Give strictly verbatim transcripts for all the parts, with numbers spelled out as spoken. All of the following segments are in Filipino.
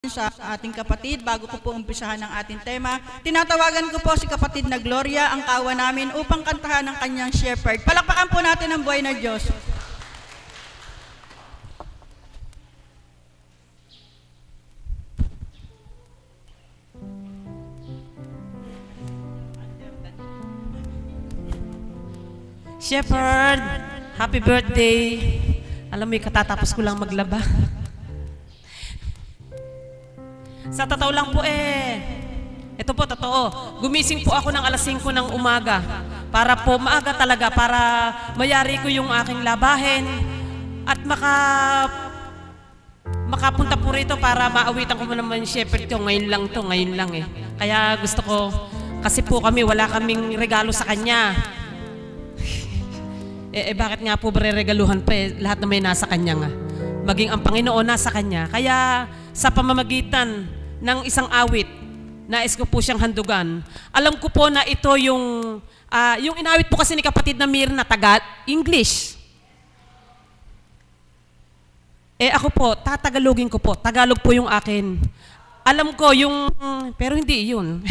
sa ating kapatid. Bago ko po umpisahan ang ating tema, tinatawagan ko po si kapatid na Gloria, ang kawa namin, upang kantahan ang kanyang shepherd. Palakpakan po natin ang buhay na Diyos. Shepherd, happy birthday. Alam mo, katatapos ko lang maglaba. Sa totoo lang po eh, ito po totoo, gumising po ako ng alas singko ng umaga para po maaga talaga, para mayari ko yung aking labahin at maka makapunta po rito para maawitan ko naman yung shepherd ko. Ngayon lang to, ngayon lang eh. Kaya gusto ko, kasi po kami, wala kaming regalo sa kanya. Eh, eh bakit nga po regaluhan pa eh, lahat na may nasa kanya nga. Maging ang Panginoon nasa kanya. Kaya sa pamamagitan ng isang awit, nais ko po siyang handugan. Alam ko po na ito yung, uh, yung inawit po kasi ni kapatid na Mirna, taga-English. Eh ako po, tatagalogin ko po. Tagalog po yung akin. Alam ko yung, pero hindi yun.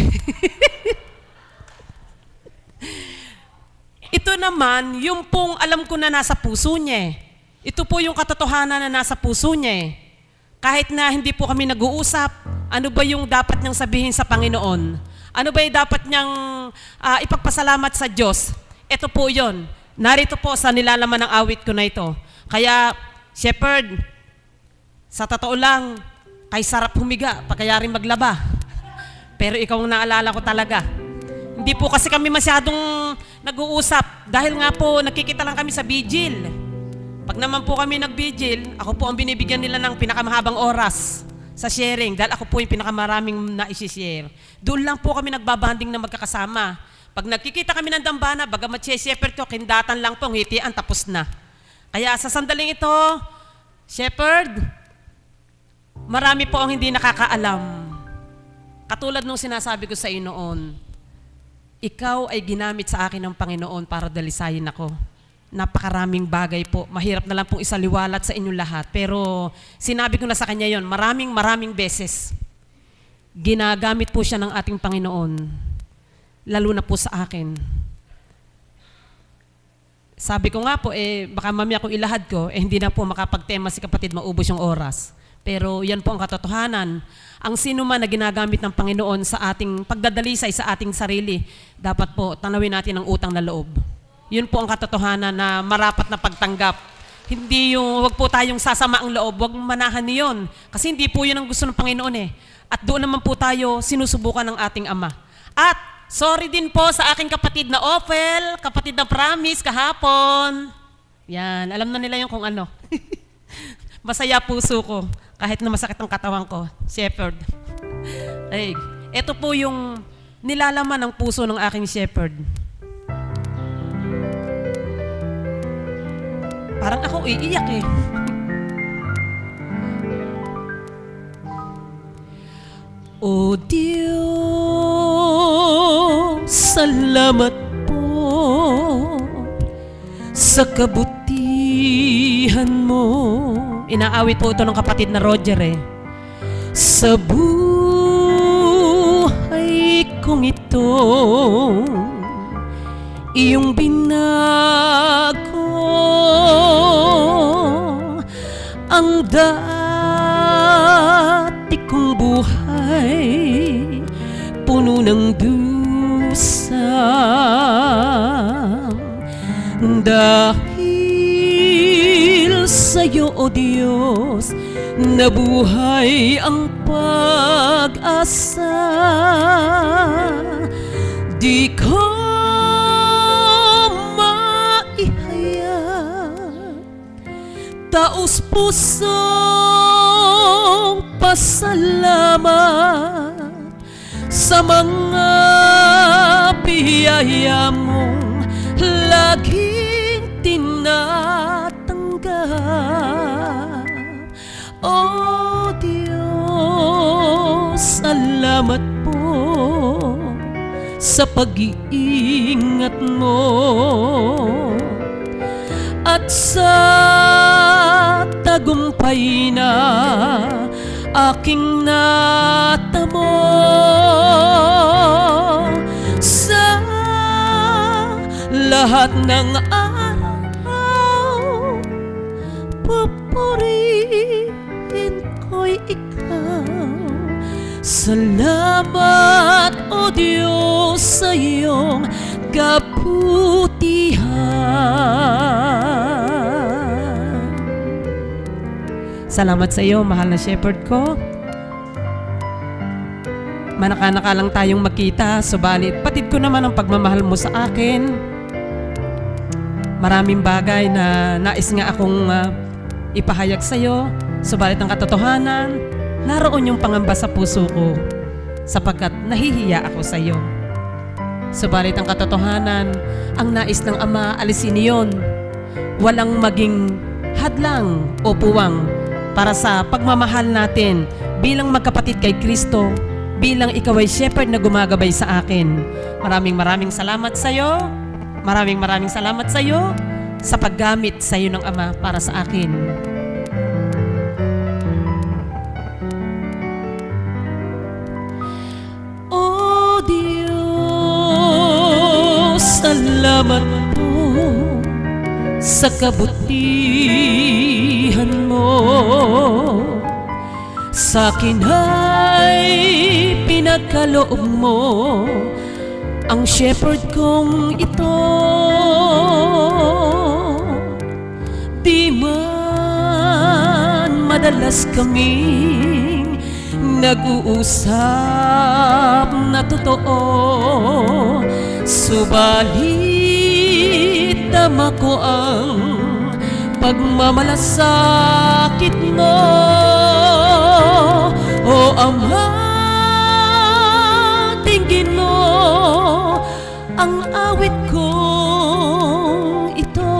Ito naman, yung pong alam ko na nasa puso niya. Ito po yung katotohanan na nasa puso niya. Kahit na hindi po kami nag-uusap, ano ba yung dapat niyang sabihin sa Panginoon? Ano ba yung dapat niyang uh, ipagpasalamat sa Diyos? Ito po yun. Narito po sa nilalaman ng awit ko na ito. Kaya, shepherd, sa totoo lang, kay sarap humiga, pagkayaring maglaba. Pero ikaw ang naalala ko talaga. Hindi po kasi kami masyadong nag-uusap dahil nga po nakikita lang kami sa vigil. Pag naman po kami nag-vigil, ako po ang binibigyan nila ng pinakamahabang oras sa sharing dahil ako po yung pinakamaraming na-share. Doon lang po kami nagbabanding na magkakasama. Pag nagkikita kami ng dambana, bagamat siya shepherd ko, kindatan lang po, ngitian, tapos na. Kaya sa sandaling ito, shepherd, marami po ang hindi nakakaalam. Katulad nung sinasabi ko sa iyo noon, ikaw ay ginamit sa akin ng Panginoon para dalisayin ako. Napakaraming bagay po. Mahirap na lang pong isaliwalat sa inyong lahat. Pero sinabi ko na sa kanya yon, maraming maraming beses. Ginagamit po siya ng ating Panginoon. Lalo na po sa akin. Sabi ko nga po, eh, baka mamaya kung ilahad ko, eh hindi na po makapagtema si kapatid, maubos yung oras. Pero yan po ang katotohanan. Ang sino man na ginagamit ng Panginoon sa ating pagdadalisay sa ating sarili, dapat po tanawin natin ang utang na loob. Yun po ang katotohanan na marapat na pagtanggap. Hindi yung, wag po tayong sasama ang loob, wag manahan niyon. Kasi hindi po yun ang gusto ng Panginoon eh. At doon naman po tayo sinusubukan ng ating Ama. At sorry din po sa aking kapatid na Ophel, kapatid na Promise kahapon. Yan, alam na nila yung kung ano. Masaya puso ko, kahit na masakit ang katawan ko. Shepherd. Ay, ito po yung nilalaman ng puso ng aking shepherd. Parang ako iiyak eh. O Diyos, salamat po sa kabutihan mo. Inaawit po ito ng kapatid na Roger eh. Sa buhay kong ito, iyong binago ang dati kong buhay, puno ng dusa. Dahil sa'yo, O Diyos, nabuhay ang pag-asa. Di ko taos pusong pasalamat sa mga biyaya mong laging tinatanggap. O Diyos, salamat po sa pag-iingat mo at sa tagumpay na aking natamo sa lahat ng araw. Pupurihin ko'y ikaw. Salamat, O Diyos, sa iyong kabutihan. Salamat sa iyo, mahal na shepherd ko. Manaka-naka lang tayong magkita, subalit patid ko naman ang pagmamahal mo sa akin. Maraming bagay na nais nga akong uh, ipahayag sa iyo, subalit ang katotohanan, naroon yung pangamba sa puso ko sapagkat nahihiya ako sa iyo. Subalit ang katotohanan, ang nais ng Ama, alisin niyon. Walang maging hadlang o puwang para sa pagmamahal natin bilang magkapatid kay Kristo, bilang ikaw ay shepherd na gumagabay sa akin. Maraming maraming salamat sa iyo. Maraming maraming salamat sa iyo sa paggamit sa iyo ng Ama para sa akin. O Diyos, salamat po sa kabutihan mo. Sa akin ay pinagkaloob mo ang shepherd kong ito. Di man madalas kaming nag-uusap na totoo, subalit tama ko ang pagmamalasakit mo. O Ama, tingin mo ang awit kong ito.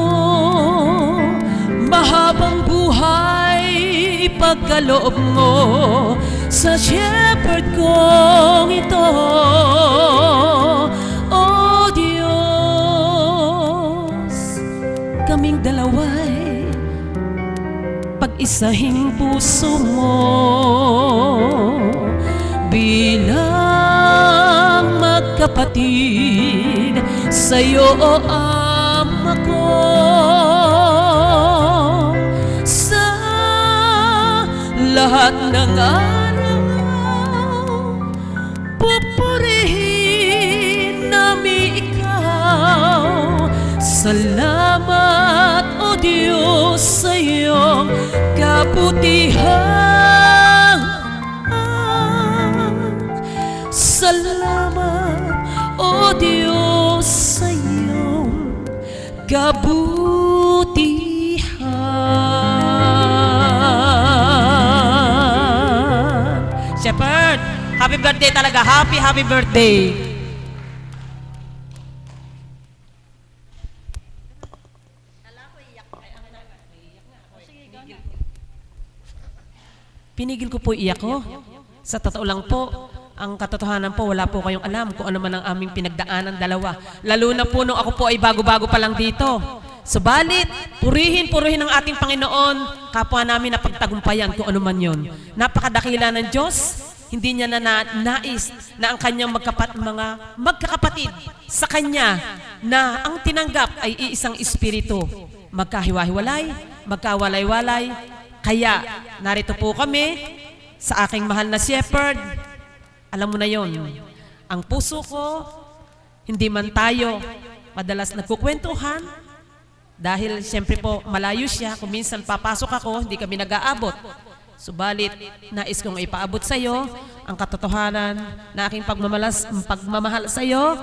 Mahabang buhay ipagkaloob mo sa shepherd kong ito. O Diyos, kaming dalawa'y pag-isahing puso mo bilang magkapatid sa'yo, O Ama ko. Sa lahat ng araw, pupurihin namin ikaw. Salamat, O Diyos, sa iyong kabutihan. Salamat, O Diyos, sa iyong kabutihan. Shepherd, happy birthday talaga. Happy, happy birthday. Pinigil ko po iyak ko. Sa totoo lang po, ang katotohanan po, wala po kayong alam kung ano man ang aming pinagdaanan dalawa. Lalo na po nung ako po ay bago-bago pa lang dito. Subalit, purihin, purihin ang ating Panginoon, kapwa namin na pagtagumpayan kung ano man yun. Napakadakila ng Diyos, hindi niya na, na nais na ang kanyang magkapat, mga magkakapatid sa Kanya na ang tinanggap ay iisang espiritu. Magkahiwa-hiwalay, magkawalay-walay. Kaya, narito po kami sa aking mahal na shepherd. Alam mo na yon. Ang puso ko, hindi man tayo madalas nagkukwentuhan dahil siyempre po malayo siya. Kung minsan papasok ako, hindi kami nag-aabot. Subalit, nais kong ipaabot sa iyo ang katotohanan na aking pagmamalas, pagmamahal sa iyo.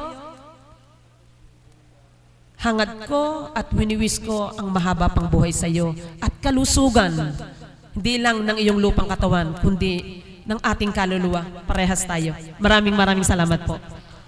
Hangad ko at winiwis ko ang mahaba pang buhay sa iyo at kalusugan, hindi lang ng iyong lupang katawan, kundi ng ating kaluluwa. Parehas tayo. Maraming maraming salamat po.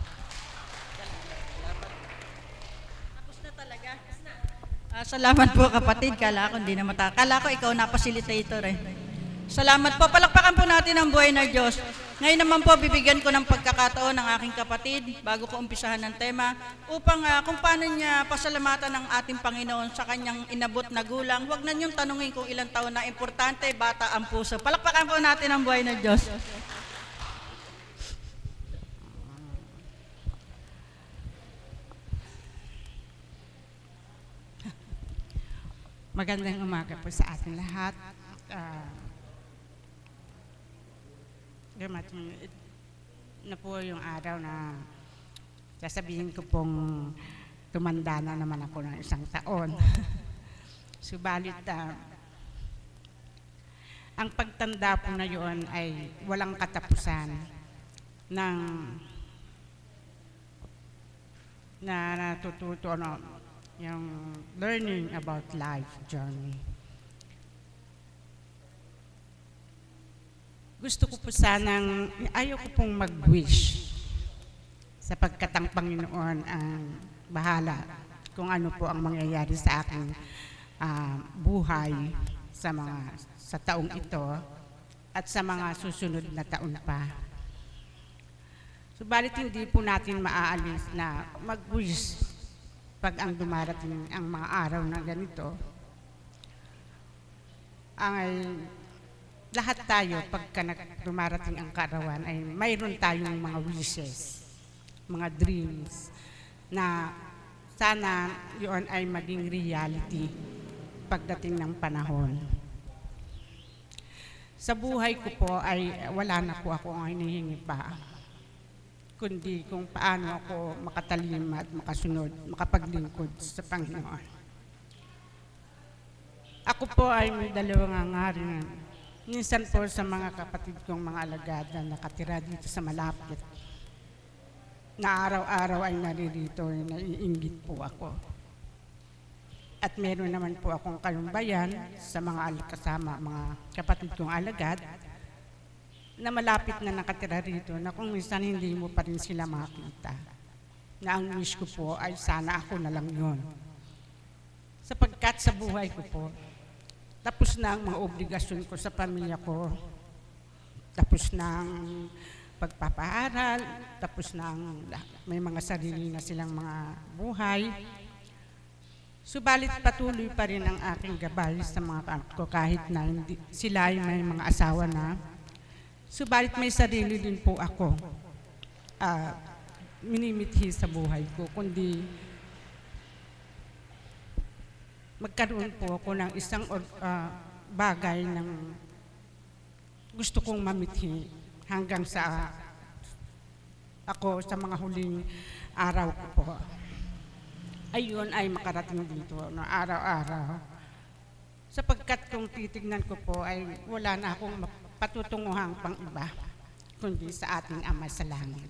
Uh, salamat po kapatid. Kala ko hindi na mata. Kala ko ikaw na facilitator eh. Salamat po. Palakpakan po natin ang buhay na Diyos. Ngayon naman po, bibigyan ko ng pagkakataon ng aking kapatid bago ko umpisahan ng tema upang uh, kung paano niya pasalamatan ng ating Panginoon sa kanyang inabot na gulang. Huwag na niyong tanungin kung ilang taon na, importante, bata ang puso. Palakpakan po natin ang buhay ng Diyos. Magandang umaga po sa ating lahat. Uh, dumating na po yung araw na sasabihin ko pong tumanda na naman ako ng isang taon. Subalit, uh, ang pagtanda po na yun ay walang katapusan ng na natututo no, yung learning about life journey. Gusto ko po sanang, ayaw ko pong mag-wish sapagkat ang Panginoon ang bahala kung ano po ang mangyayari sa aking uh, buhay sa mga sa taong ito at sa mga susunod na taon pa. Subalit hindi po natin maaalis na mag-wish pag ang dumarating ang mga araw na ganito. Ay lahat tayo pagka dumarating ang kaarawan ay mayroon tayong mga wishes, mga dreams na sana yun ay maging reality pagdating ng panahon. Sa buhay ko po ay wala na po ako ang hinihingi pa, kundi kung paano ako makatalim at makasunod, makapaglingkod sa Panginoon. Ako po ay may dalawang hangarin. Minsan po sa mga kapatid kong mga alagad na nakatira dito sa malapit, na araw-araw ay naririto, ay naiinggit po ako. At meron naman po akong kalumbayan sa mga kasama, mga kapatid kong alagad, na malapit na nakatira rito, na kung minsan hindi mo pa rin sila makita. Na ang wish ko po ay sana ako na lang yun. Sapagkat sa buhay ko po, tapos na ang mga obligasyon ko sa pamilya ko, tapos na ang pagpapaaral, tapos na ang may mga sarili na silang mga buhay. Subalit patuloy pa rin ang aking gabay sa mga anak ko kahit na hindi, sila ay may mga asawa na. Subalit may sarili din po ako, uh, minimithi sa buhay ko, kundi magkaroon po ako ng isang uh, bagay ng gusto kong mamithi hanggang sa uh, ako sa mga huling araw ko po. Ayun ay makarating dito no, araw-araw. Sapagkat kung titignan ko po ay wala na akong patutunguhang pang iba, kundi sa ating Ama sa langit.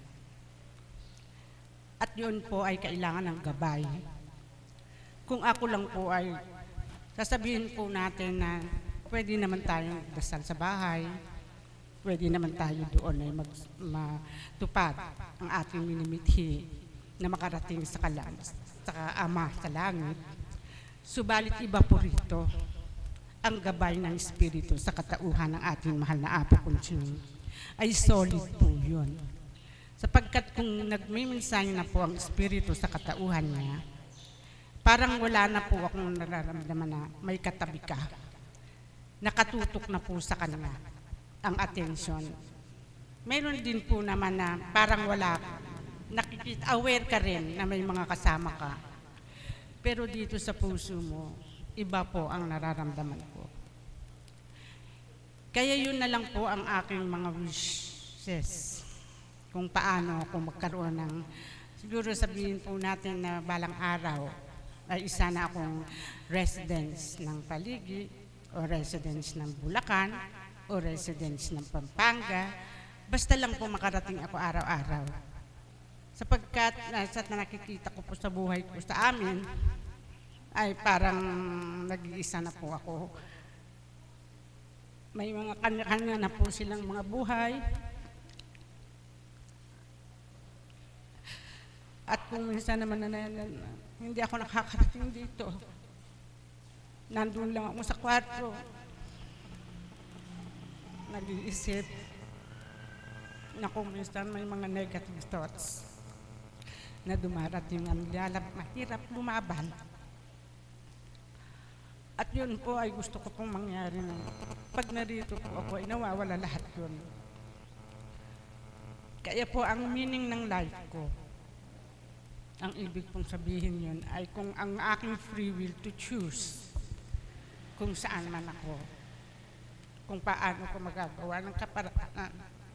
At yun po ay kailangan ng gabay. Kung ako lang po ay sasabihin po natin na pwede naman tayong dasal sa bahay, pwede naman tayo doon ay mag, matupad ang ating minimithi na makarating sa, kalan, sa Ama sa langit. Subalit iba po rito ang gabay ng Espiritu sa katauhan ng ating mahal na Apo Conching ay solid po yun. Sapagkat kung nagmiminsan na po ang Espiritu sa katauhan niya, parang wala na po akong nararamdaman na may katabi ka. Nakatutok na po sa kanya ang atensyon. Meron din po naman na parang wala, nakikita, aware ka rin na may mga kasama ka. Pero dito sa puso mo, iba po ang nararamdaman ko. Kaya yun na lang po ang aking mga wishes. Kung paano ako magkaroon ng, siguro sabihin po natin na balang araw, ay isa na akong residence ng Paligi, o residence ng Bulacan, o residence ng Pampanga. Basta lang po makarating ako araw-araw. Sapagkat nasa na nakikita ko po sa buhay ko sa amin, ay parang nag-iisa na po ako. May mga kanya-kanya na po silang mga buhay. At kung minsan naman na, na, na hindi ako nakakarating dito, nandun lang ako sa kwarto, nag-iisip, naku, minsan may mga negative thoughts na dumarating ang lalab, mahirap lumaban. At yun po ay gusto ko pong mangyari na pag narito po ako ay nawawala lahat yun. Kaya po ang meaning ng life ko, ang ibig pong sabihin yun ay kung ang aking free will to choose kung saan man ako, kung paano ko magagawa ng kaparaanan,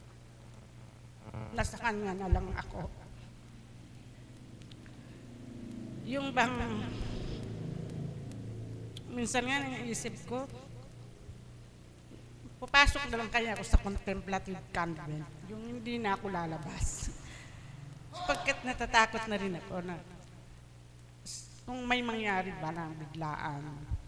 nasa kanya na lang ako. Yung bang, minsan nga nang-iisip ko, papasok na lang kaya ako sa contemplative convent, yung hindi na ako lalabas. Pagkat natatakot na rin ako na kung may mangyari ba ng biglaan,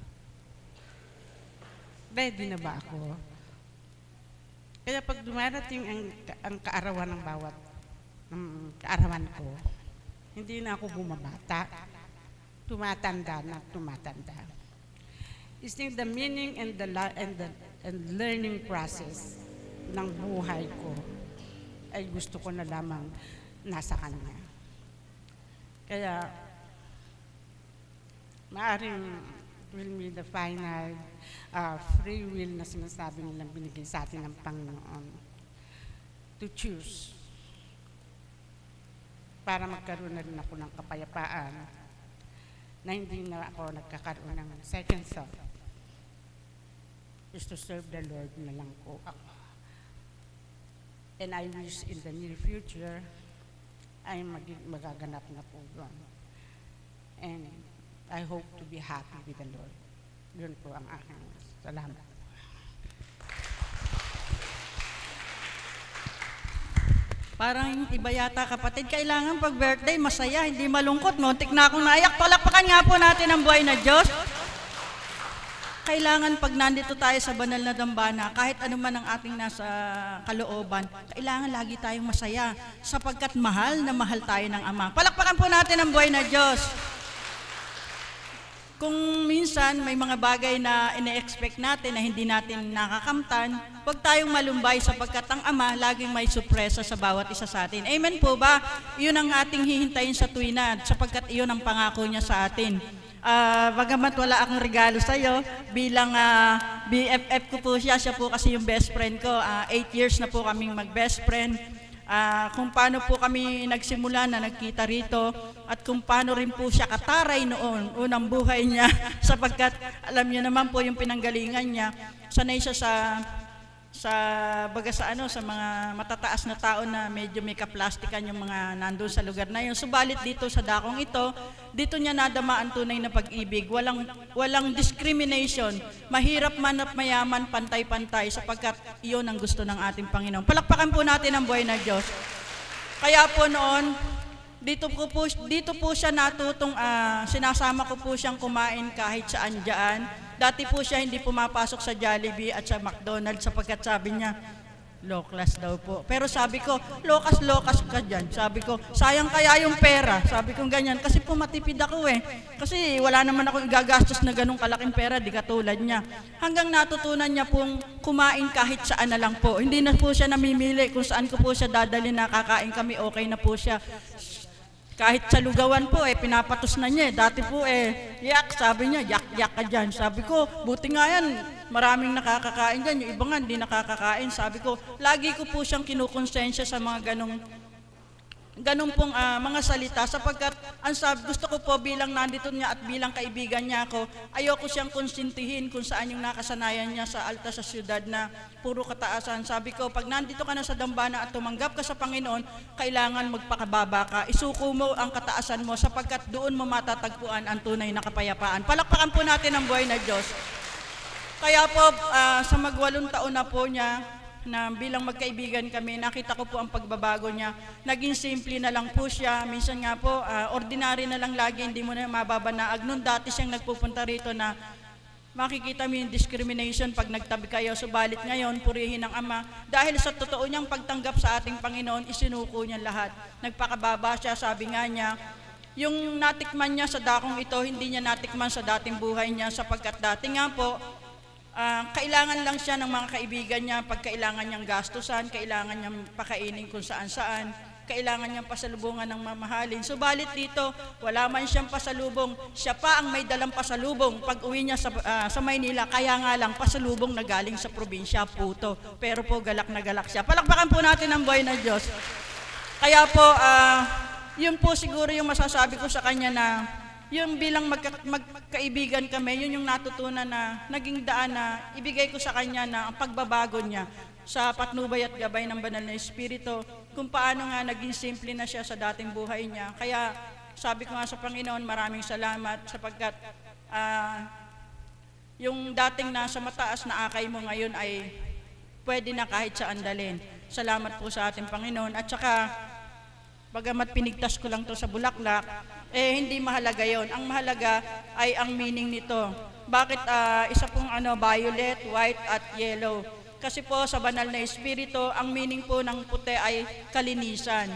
ready na ba ako? Kaya pag dumarating ang, ang kaarawan ng bawat um, kaarawan ko, hindi na ako bumabata, tumatanda na tumatanda. Is the meaning and the, and the and learning process ng buhay ko ay gusto ko na lamang nasa kanya. Kaya, maaaring will be the final uh, free will na sinasabi nilang binigay sa atin ng Panginoon to choose para magkaroon na rin ako ng kapayapaan na hindi na ako nagkakaroon ng second thought is to serve the Lord na lang po ako. And I wish in the near future ay mag magaganap na po doon. And I hope to be happy with the Lord. Yun po ang aking salamat. Parang iba yata kapatid, kailangan pag birthday masaya, hindi malungkot. Muntik na akong naiyak. Palakpakan nga po natin ang buhay na Diyos. Kailangan pag nandito tayo sa banal na dambana, kahit ano man ang ating nasa kalooban, kailangan lagi tayong masaya sapagkat mahal na mahal tayo ng Ama. Palakpakan po natin ang buhay na Diyos. Kung minsan may mga bagay na ine-expect natin na hindi natin nakakamtan, huwag tayong malumbay sapagkat ang Ama laging may sorpresa sa bawat isa sa atin. Amen po ba? Iyon ang ating hihintayin sa tuwina sapagkat iyon ang pangako niya sa atin. Uh, bagamat wala akong regalo sa iyo, bilang uh, B F F ko po siya, siya po kasi yung best friend ko. Uh, eight years na po kaming mag-best friend. Uh, kung paano po kami nagsimula na nagkita rito at kung paano rin po siya kataray noon, unang buhay niya, sapagkat alam niyo naman po yung pinanggalingan niya. Sanay siya sa sa baga sa ano sa mga matataas na tao na medyo may kaplastikan yung mga nandoon sa lugar na yun. Subalit dito sa dakong ito, dito niya nadama ang tunay na pag-ibig. Walang walang discrimination. Mahirap man at mayaman, pantay-pantay sapagkat iyon ang gusto ng ating Panginoon. Palakpakan po natin ang buhay na Diyos. Kaya po noon, dito po, po, dito po siya natutong, uh, sinasama ko po siyang kumain kahit saan dyan. Dati po siya hindi pumapasok sa Jollibee at sa McDonald's sapagkat sabi niya, low class daw po. Pero sabi ko, lokas-lokas ka dyan. Sabi ko, sayang kaya yung pera. Sabi ko ganyan, kasi po matipid ako eh. Kasi wala naman ako igagastos na ganung kalaking pera, di katulad niya. Hanggang natutunan niya pong kumain kahit saan na lang po. Hindi na po siya namimili kung saan ko po siya dadali na kakain kami, okay na po siya. Kahit sa lugawan po, eh, pinapatos na niya. Eh. Dati po, eh, yak, sabi niya, yak-yak ka dyan. Sabi ko, buti nga yan, maraming nakakakain dyan. Yung iba nga, hindi nakakakain. Sabi ko, lagi ko po siyang kinukonsensya sa mga ganong, ganong pong uh, mga salita. Sapagkat, ang sabi, gusto ko po bilang nandito niya at bilang kaibigan niya ako, ayoko siyang konsintihin kung saan yung nakasanayan niya sa alta sa syudad na puro kataasan. Sabi ko, pag nandito ka na sa dambana at tumanggap ka sa Panginoon, kailangan magpakababa ka. Isuko mo ang kataasan mo sapagkat doon mo matatagpuan ang tunay na kapayapaan. Palakpakan po natin ang buhay na Diyos. Kaya po, uh, sa magwalong taon na po niya, na bilang magkaibigan kami, nakita ko po ang pagbabago niya. Naging simple na lang po siya. Minsan nga po, uh, ordinary na lang lagi, hindi mo na mababanaag. Noon dati siyang nagpupunta rito na makikita mo yung discrimination pag nagtabi kayo. Subalit ngayon, purihin ng Ama. Dahil sa totoo niyang pagtanggap sa ating Panginoon, isinuko niya lahat. Nagpakababa siya, sabi nga niya, yung natikman niya sa dakong ito, hindi niya natikman sa dating buhay niya sapagkat dati nga po, Ah, kailangan lang siya ng mga kaibigan niya pag kailangan niyang gastusan, kailangan niyang pakainin kung saan-saan, kailangan niyang pasalubungan ng mamahalin. Subalit dito, wala man siyang pasalubong, siya pa ang may dalang pasalubong pag uwi niya sa, ah, sa Maynila, kaya nga lang pasalubong na galing sa probinsya, puto. Pero po galak na galak siya. Palakpakan po natin ang buhay na Diyos. Kaya po, ah, yun po siguro yung masasabi ko sa kanya na yung bilang magka, magkaibigan kami, yun yung natutunan na naging daan na ibigay ko sa kanya na ang pagbabago niya sa patnubay at gabay ng banal na Espiritu, kung paano nga naging simple na siya sa dating buhay niya. Kaya sabi ko nga sa Panginoon, maraming salamat sapagkat uh, yung dating nasa mataas na akay mo ngayon ay pwede na kahit saan dalhin. Salamat po sa ating Panginoon. At saka, bagamat pinigtas ko lang to sa bulaklak, eh hindi mahalaga yon. Ang mahalaga ay ang meaning nito. Bakit uh, isa pong ano, violet, white at yellow? Kasi po sa banal na Espiritu, ang meaning po ng puti ay kalinisan.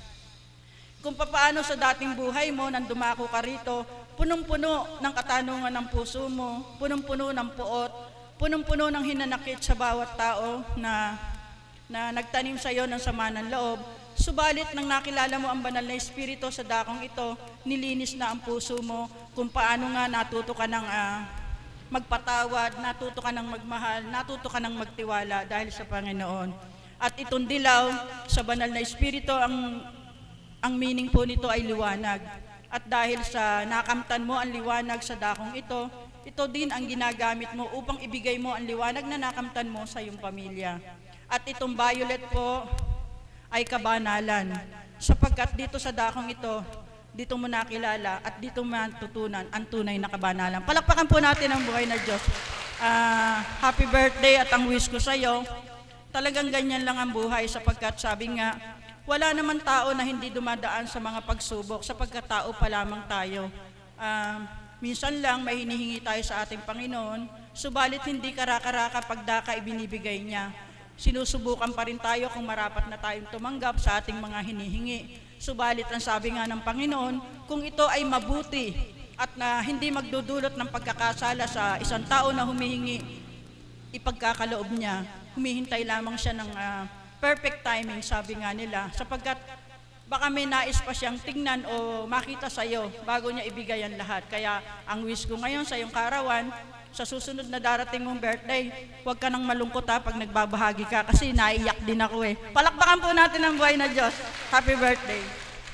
Kung papaano sa dating buhay mo, nang dumako ka rito, punong-puno ng katanungan ng puso mo, punong-puno ng puot, punong-puno ng hinanakit sa bawat tao na, na nagtanim sa iyo ng sama ng loob. Subalit nang nakilala mo ang banal na Espiritu sa dakong ito, nilinis na ang puso mo kung paano nga natuto ka ng uh, magpatawad, natuto ka ng magmahal, natuto ka ng magtiwala dahil sa Panginoon. At itong dilaw sa banal na Espiritu, ang, ang meaning po nito ay liwanag. At dahil sa nakamtan mo ang liwanag sa dakong ito, ito din ang ginagamit mo upang ibigay mo ang liwanag na nakamtan mo sa iyong pamilya. At itong violet po ay kabanalan, sapagkat dito sa dakong ito, dito mo nakilala at dito mo matutunan ang tunay na kabanalan. Palakpakan po natin ang buhay na Diyos. Uh, happy birthday at ang wish ko sa iyo, talagang ganyan lang ang buhay sapagkat sabi nga, wala naman tao na hindi dumadaan sa mga pagsubok sapagkat tao pa lamang tayo. Uh, minsan lang may hinihingi tayo sa ating Panginoon, subalit hindi karaka-raka pagdaka ibinibigay niya. Sinusubukan pa rin tayo kung marapat na tayong tumanggap sa ating mga hinihingi. Subalit ang sabi nga ng Panginoon, kung ito ay mabuti at na hindi magdudulot ng pagkakasala sa isang tao na humihingi, ipagkakaloob niya, humihintay lamang siya ng uh, perfect timing, sabi nga nila, sapagkat baka may nais pa siyang tingnan o makita sa iyo bago niya ibigay ang lahat. Kaya ang wish ko ngayon sa iyong kaarawan, sa susunod na darating mong birthday, huwag ka nang malungkot ha pag nagbabahagi ka kasi naiyak din ako eh. Palakpakan po natin ang buhay na Diyos. Happy birthday.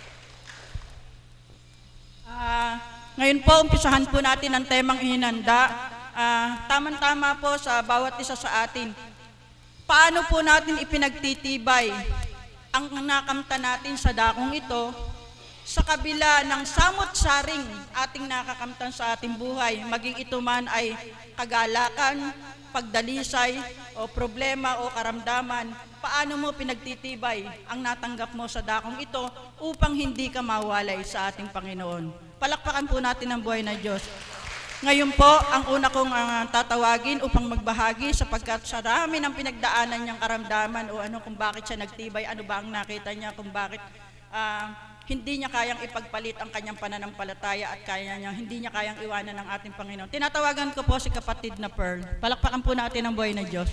Uh, ngayon po, umpisahan po natin ang temang ihinanda. Uh, Tama-tama po sa bawat isa sa atin. Paano po natin ipinagtitibay ang nakamta natin sa dakong ito sa kabila ng samot-saring ating nakakamtan sa ating buhay, maging ito man ay kagalakan, pagdalisay, o problema o karamdaman, paano mo pinagtitibay ang natanggap mo sa dakong ito upang hindi ka mawalay sa ating Panginoon. Palakpakan po natin ang buhay na Diyos. Ngayon po, ang una kong uh, tatawagin upang magbahagi sapagkat sa dami ng pinagdaanan niyang karamdaman o ano kung bakit siya nagtibay, ano ba ang nakita niya, kung bakit uh, hindi niya kayang ipagpalit ang kanyang pananampalataya at kaya niya, hindi niya kayang iwanan ng ating Panginoon. Tinatawagan ko po si kapatid na Pearl. Palakpakan po natin ang buhay na Diyos.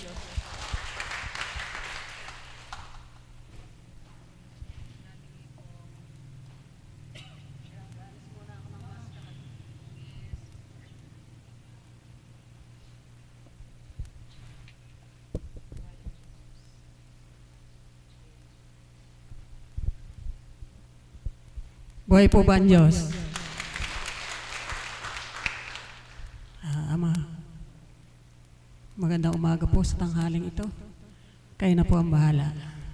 Buhay po ba ang Diyos? Ah, Ama, magandang umaga po sa tanghaling ito. Kayo na po ang bahala.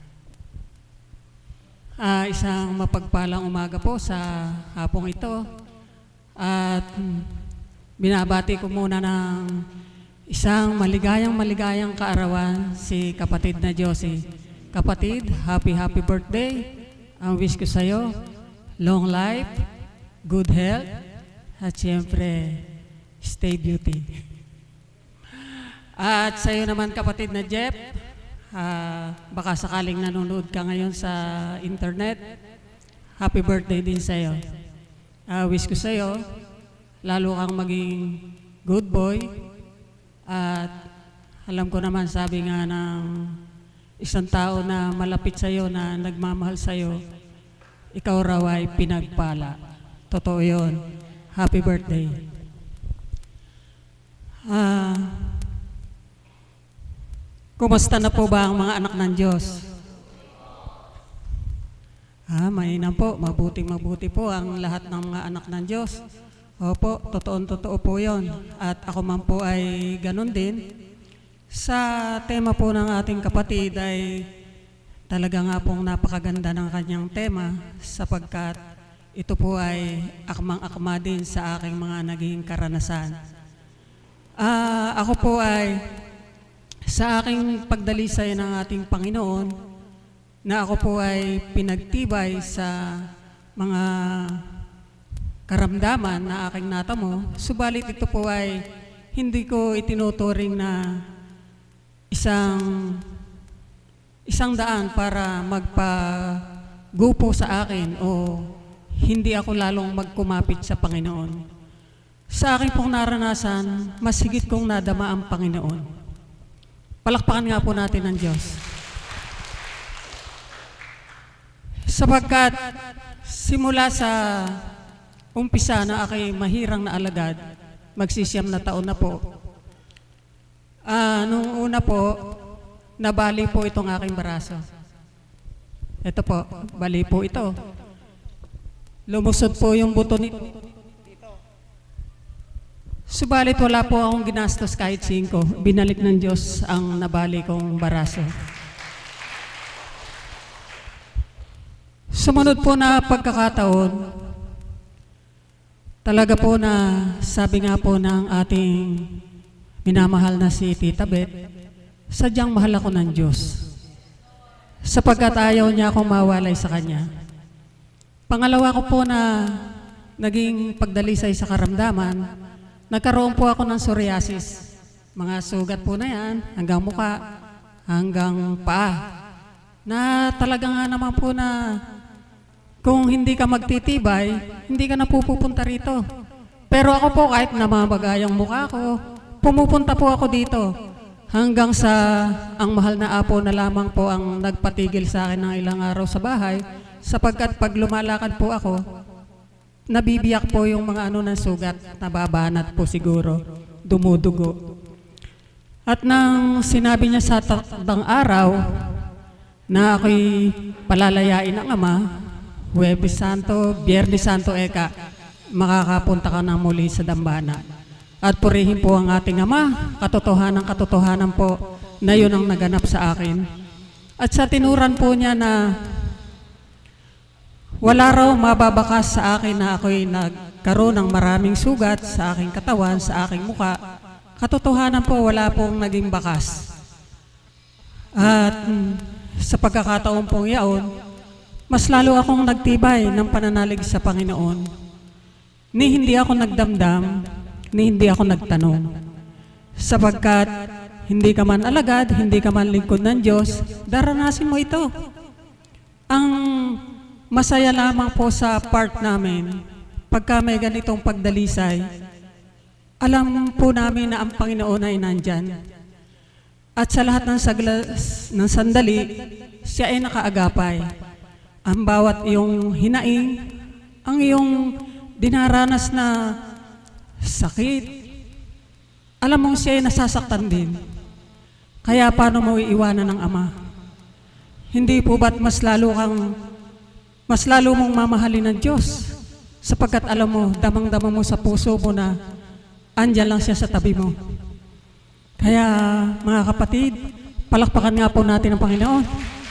Ah, isang mapagpalang umaga po sa hapong ito. At binabati ko muna ng isang maligayang maligayang kaarawan si kapatid na Josie. Kapatid, happy happy birthday. Ang wish ko sa iyo, long life, good health, at siyempre, stay beauty. At sa iyo naman kapatid na Jeff, uh, baka sakaling nanonood ka ngayon sa internet, happy birthday din sa iyo. Uh, wish ko sa iyo, lalo kang maging good boy at alam ko naman, sabi nga ng isang tao na malapit sa'yo, na nagmamahal sa'yo, ikaw raw ay pinagpala. Totoo yun. Happy birthday. Ah, kumusta na po ba ang mga anak ng Diyos? Ah, mainam po, mabuting mabuti po ang lahat ng mga anak ng Diyos. Opo, totoon totoo po yun. At ako man po ay ganun din. Sa tema po ng ating kapatid ay talaga nga pong napakaganda ng kanyang tema, sapagkat ito po ay akmang-akma din sa aking mga naging karanasan. Ah, ako po ay sa aking pagdalisay ng ating Panginoon, na ako po ay pinagtibay sa mga karamdaman na aking natamo, subalit ito po ay hindi ko itinuturing na isang isang daan para magpagupo sa akin o hindi ako lalong magkumapit sa Panginoon. Sa aking pong naranasan, mas higit kong nadama ang Panginoon. Palakpakan nga po natin ang Diyos. Sapagkat simula sa umpisa na ako'y mahirang na alagad, magsisiyam na taon na po. Ah, nung una po, nabali po itong aking baraso. Ito po, bali po ito. Lumusot po yung buto nito. Subalit wala po akong ginastos kahit singko. Binalik ng Diyos ang nabali kong baraso. Sumunod po na pagkakataon, talaga po na sabi nga po ng ating minamahal na si Tita Beth, sadyang mahal ako ng Diyos, sapagkat ayaw niya akong mawalay sa Kanya. Pangalawa ko po na naging pagdalisay sa karamdaman, nagkaroon po ako ng psoriasis. Mga sugat po na yan, hanggang muka, hanggang paa. Na talaga nga naman po na kung hindi ka magtitibay, hindi ka na pupunta rito. Pero ako po, kahit namamagay ang mukha ko, pumupunta po ako dito. Hanggang sa ang mahal na apo na lamang po ang nagpatigil sa akin ng ilang araw sa bahay, sapagkat pag lumalakad po ako, nabibiyak po yung mga ano ng sugat, nababanat po siguro, dumudugo. At nang sinabi niya sa takdang araw na ako'y palalayain ng Ama, Huwebes Santo, Biyernes Santo Eka, makakapunta ka na muli sa dambana. At purihin po ang ating Ama, katotohanan katotohanan po na yun ang naganap sa akin. At sa tinuran po niya na wala raw mababakas sa akin na ako'y nagkaroon ng maraming sugat sa aking katawan, sa aking muka, katotohanan po wala pong naging bakas. At sa pagkakataon pong yaon, mas lalo akong nagtibay ng pananalig sa Panginoon. Ni hindi ako nagdamdam, ni hindi ako nagtanong. Sapagkat hindi ka man alagad, hindi ka man lingkod ng Diyos, daranasin mo ito. Ang masaya lamang po sa part namin, pagka may ganitong pagdalisay, alam po namin na ang Panginoon ay nandyan. At sa lahat ng, saglas, ng sandali, siya ay nakaagapay. Ang bawat iyong hinaing, ang iyong dinaranas na sakit, alam mong siya ay nasasaktan din. Kaya paano mo iiwanan ng Ama? Hindi po ba't mas lalo kang, mas lalo mong mamahalin ng Diyos? Sapagkat alam mo, damang-dama mo sa puso mo na andyan lang siya sa tabi mo. Kaya mga kapatid, palakpakan nga po natin ang Panginoon.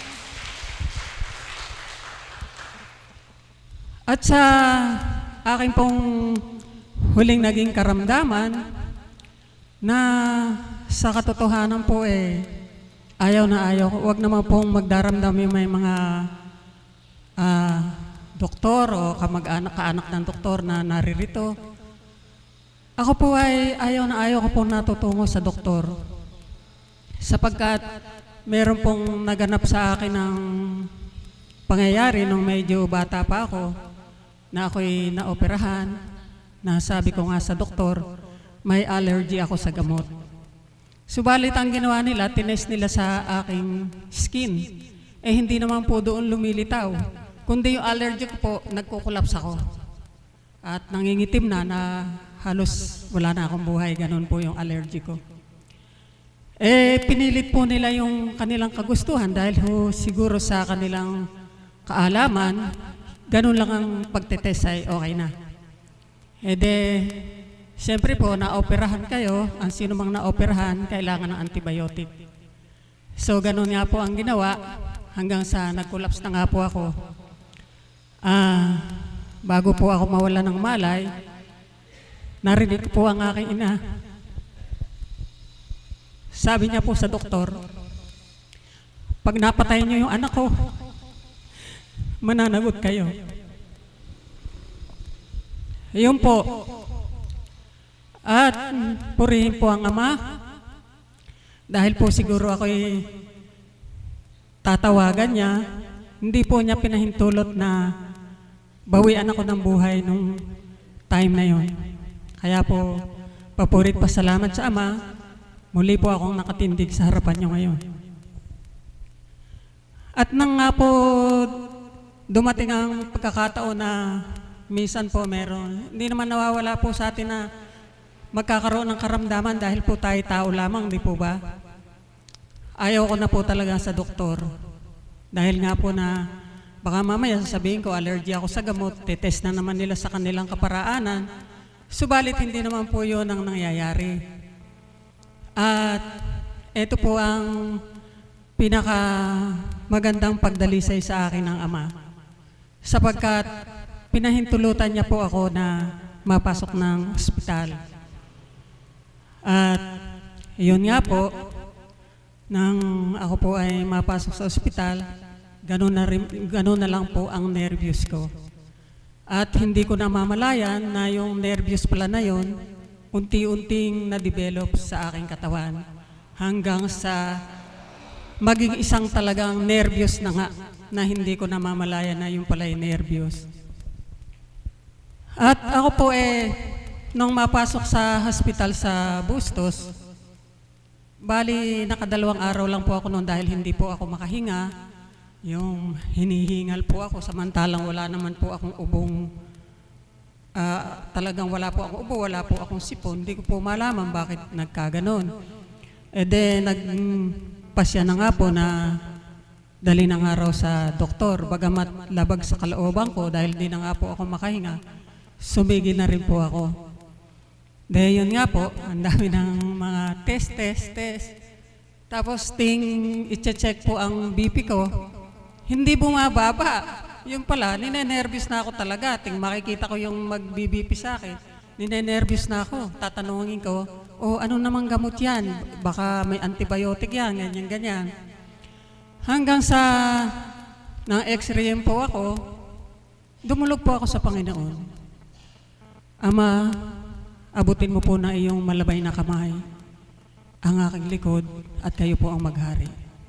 At sa aking pong huling naging karamdaman, na sa katotohanan po eh, ayaw na ayaw ko. Huwag naman pong magdaramdam yung may mga uh, doktor o kamag-anak, kaanak ng doktor na naririto. Ako po ay ayaw na ayaw ko pong natutungo sa doktor. Sapagkat meron pong naganap sa akin ng pangyayari nung medyo bata pa ako, na ako'y naoperahan, na sabi ko nga sa doktor, may allergy ako sa gamot. Subalit ang ginawa nila, tinest nila sa aking skin. Eh hindi naman po doon lumilitaw. Kundi yung allergy ko po, nagkukulaps ako. At nangingitim na na halos wala na akong buhay. Ganun po yung allergy ko. Eh pinilit po nila yung kanilang kagustuhan dahil ho, siguro sa kanilang kaalaman, ganun lang ang pagtetest ay okay na. Eh de, siyempre po, naoperahan kayo, ang sino mang naoperahan, kailangan ng antibiotic. So, ganun nga po ang ginawa, hanggang sa nag-collapse na nga po ako. Ah, bago po ako mawala ng malay, narinig po ang aking ina. Sabi niya po sa doktor, pag napatay niyo yung anak ko, mananagot kayo. Yun po. At purihin po ang Ama dahil po siguro ako'y tatawagan niya, hindi po niya pinahintulot na bawian ako ng buhay nung time na yon. Kaya po, papurit pasalamat sa Ama, muli po akong nakatindig sa harapan niyo ngayon. At nang nga po dumating ang pagkakataon na minsan po meron, hindi naman nawawala po sa atin na magkakaroon ng karamdaman dahil po tayo tao lamang, di po ba? Ayaw ko na po talaga sa doktor. Dahil nga po na baka mamaya sasabihin ko allergy ako sa gamot, tetest na naman nila sa kanilang kaparaanan. Subalit hindi naman po yun ang nangyayari. At ito po ang pinaka magandang pagdalisay sa akin ng Ama. Sapagkat pinahintulutan niya po ako na mapasok ng ospital. At yun nga po, nang ako po ay mapasok sa ospital, ganun na, rin, ganun na lang po ang nervyos ko. At hindi ko namamalayan na yung nervyos pala na yun, unti-unting na-develop sa aking katawan. Hanggang sa maging isang talagang nervyos na nga, na hindi ko namamalayan na yung pala yung nervyos. At ako po eh, nung mapasok sa hospital sa Bustos, bali nakadalawang araw lang po ako noon dahil hindi po ako makahinga. Yung hinihingal po ako samantalang wala naman po akong ubong, uh, talagang wala po akong ubo, wala po akong sipon. Hindi ko po malaman bakit nagkaganon. E de nagpasya na nga po na dali na nga raw sa doktor. Bagamat labag sa kalooban ko dahil di na nga po ako makahinga, sumigi na rin po ako. Dahil yun nga po, ang dami ng mga test, test, test. Tapos ting i-check po ang B P ko, hindi bumababa. Yung pala, ninenervyos na ako talaga. Ting makikita ko yung mag-B B P sa akin, ninenervyos na ako. Tatanungin ko, o ano namang gamot yan? Baka may antibiotic yan, ganyan, ganyan. Hanggang sa nang x-ray po ako, dumulog po ako sa Panginoon. Ama, abutin mo po na iyong malabay na kamay ang aking likod at kayo po ang maghari.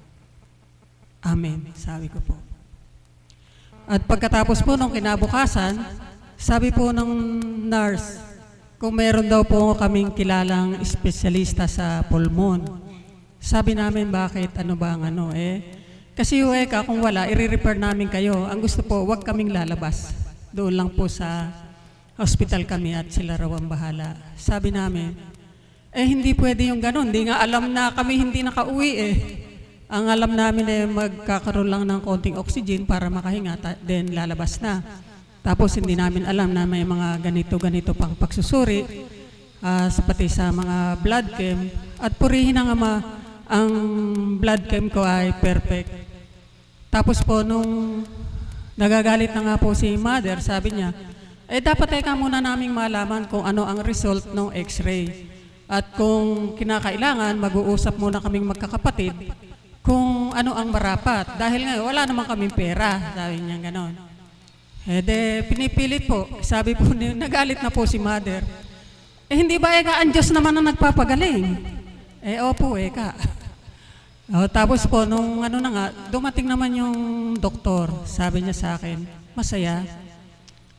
Amen, sabi ko po. At pagkatapos po nung kinabukasan, sabi po ng nurse, kung meron daw po kaming kilalang espesyalista sa pulmon. Sabi namin, bakit? Ano ba ang ano? Eh, kasi uweka, kung wala, i-refer namin kayo. Ang gusto po, huwag kaming lalabas. Doon lang po sa hospital kami at sila raw ang bahala. Sabi namin, eh hindi pwede yung ganun. Hindi nga alam na kami hindi nakauwi eh. Ang alam namin eh magkakaroon lang ng konting oxygen para makahinga, then lalabas na. Tapos hindi namin alam na may mga ganito-ganito pang pagsusuri, uh, pati sa mga blood chem. At purihin ng Ama, ang blood chem ko ay perfect. Tapos po nung nagagalit na nga po si Mother, sabi niya, eh dapat teka muna naming malaman kung ano ang result ng x-ray. At kung kinakailangan, mag-uusap muna kaming magkakapatid kung ano ang marapat. Dahil nga, wala naman kaming pera, sabi niya gano'n. Eh de, pinipilit po. Sabi po, nagalit na po si Mother. Eh hindi ba eka, ang Diyos naman ang nagpapagaling? Eh opo eka. O, tapos po, nung ano na nga, dumating naman yung doktor. Sabi niya sa akin, masaya.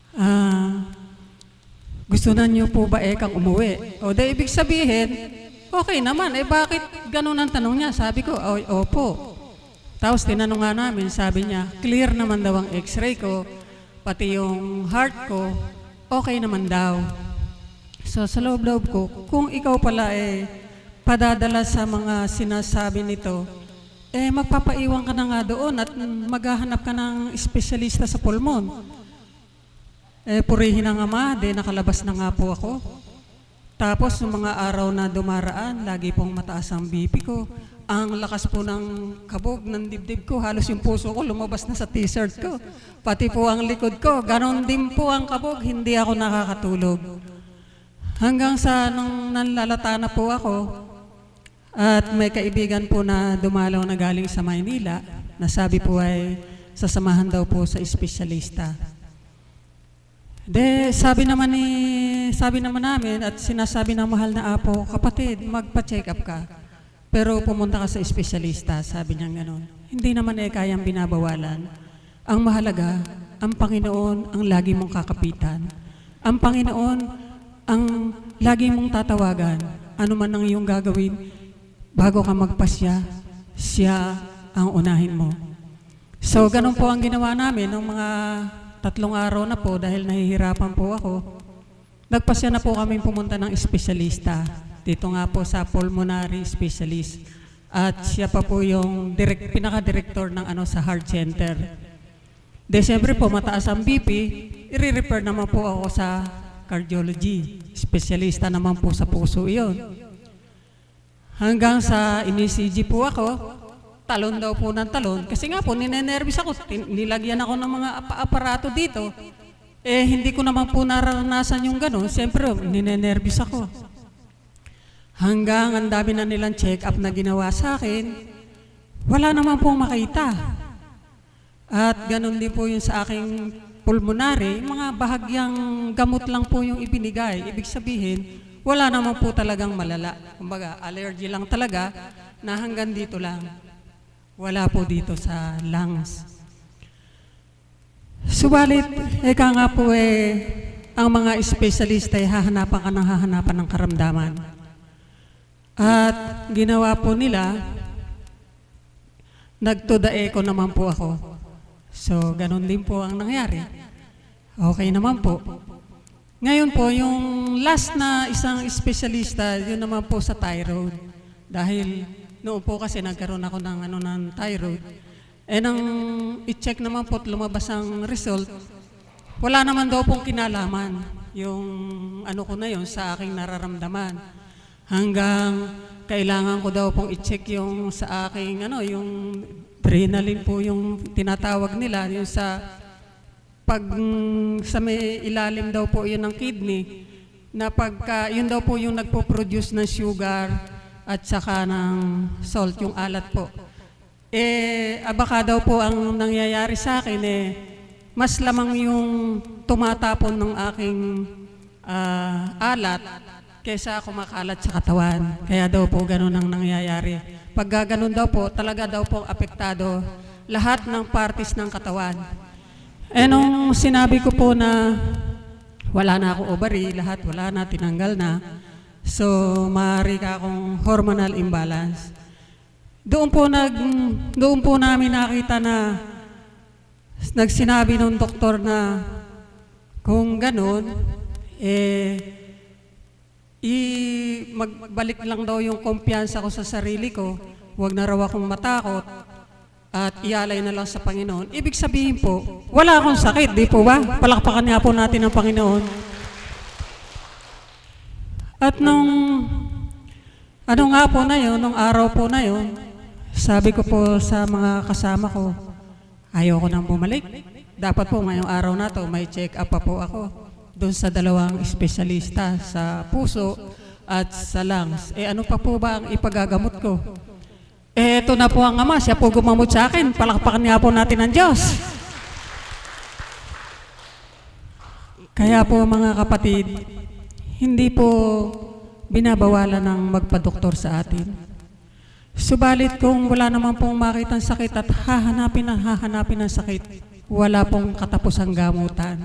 Ah, gusto na niyo po ba ekang umuwi? O, de, ibig sabihin, Okay naman, eh bakit ganun ang tanong niya? Sabi ko, "Oy, opo." Tapos tinanong nga namin, sabi niya, clear naman daw ang x-ray ko, pati yung heart ko, okay naman daw. So sa loob-loob ko, kung ikaw pala eh padadala sa mga sinasabi nito, eh magpapaiwan ka na nga doon at maghahanap ka ng espesyalista sa pulmon. Eh purihin ang ama, de nakalabas na nga po ako. Tapos yung mga araw na dumaraan, lagi pong mataas ang B P ko. Ang lakas po ng kabog ng dibdib ko, halos yung puso ko lumabas na sa t-shirt ko. Pati po ang likod ko, ganon din po ang kabog, hindi ako nakakatulog. Hanggang sa nung nanlalata na po ako, at may kaibigan po na dumalaw na galing sa Maynila, na sabi po ay sasamahan daw po sa espesyalista. De, sabi naman ni, sabi naman namin at sinasabi ng mahal na apo, kapatid, magpa-check up ka. Pero pumunta ka sa espesyalista, sabi niya gano'n. Hindi naman eh kayang binabawalan. Ang mahalaga, ang Panginoon ang lagi mong kakapitan. Ang Panginoon ang lagi mong tatawagan. Ano man ang iyong gagawin, bago ka magpasya, siya ang unahin mo. So, ganun po ang ginawa namin ng mga tatlong araw na po dahil nahihirapan po ako. Nagpasya na po kami pumunta ng espesyalista. Dito nga po sa pulmonary specialist. At siya pa po yung direct, pinaka-director ng ano, sa heart center. De, siyempre po, mataas ang B P, i-refer naman po ako sa cardiology. Espesyalista naman po sa puso iyon. Hanggang sa in-E C G po ako, talon daw po ng talon. Kasi nga po, ninenervous ako. Nilagyan ako ng mga aparato dito. Eh, hindi ko naman po naranasan yung gano'n. Siyempre, ninenervous ako. Hanggang ang dami na nilang check-up na ginawa sa akin, wala naman pong makita. At gano'n din po yung sa aking pulmonary, mga bahagyang gamot lang po yung ibinigay. Ibig sabihin, wala naman po talagang malala. Kumbaga, allergy lang talaga na hanggang dito lang. Wala po dito sa lungs. Subalit, eka nga po eh, ang mga espesyalista ay hahanapan ka ng hahanapan ng karamdaman. At ginawa po nila, nagtuda-eco naman po ako. So, ganun din po ang nangyari. Okay naman po. Ngayon po, yung last na isang espesyalista, yun naman po sa thyroid. Dahil noon po kasi nagkaroon ako ng, ano, ng thyroid. Eh nang i-check naman po at lumabas ang result, wala naman daw pong kinalaman yung ano ko na yun sa aking nararamdaman. Hanggang kailangan ko daw pong i-check yung sa aking, ano, yung adrenaline po yung tinatawag nila, yung sa pag sa may ilalim daw po yun ng kidney, na pagka, yun daw po yung nagpo-produce ng sugar, at saka ng salt, yung alat po. Eh, baka daw po ang nangyayari sa akin, eh, mas lamang yung tumatapon ng aking uh, alat kaysa kumakalat sa katawan. Kaya daw po ganun ang nangyayari. Pag ganun daw po, talaga daw po apektado lahat ng parties ng katawan. Eh, nung sinabi ko po na wala na ako ovary, lahat wala na, tinanggal na. So, maaari ka akong hormonal imbalance. Doon po, nag, doon po namin nakita na nagsinabi ng doktor na kung ganun, eh, i, magbalik lang daw yung kumpiyansa ko sa sarili ko, huwag na raw akong matakot, at ialay na lang sa Panginoon. Ibig sabihin po, wala akong sakit, di po ba? Palakpakan nga po natin ang Panginoon. At nung, ano nga po na yun, nung araw po na yun, sabi ko po sa mga kasama ko, ayaw ko nang bumalik. Dapat po ngayong araw na to, may check up pa po ako doon sa dalawang espesyalista sa puso at sa lungs. Eh ano pa po ba ang ipagagamot ko? Eh ito na po ang Ama, siya po gumamot sa akin. Palakpakan nga po natin ang Diyos. Kaya po mga kapatid, hindi po binabawalan ng magpadoktor sa atin. Subalit kung wala naman pong makitang sakit at hahanapin na hahanapin ng sakit, wala pong katapusang gamutan.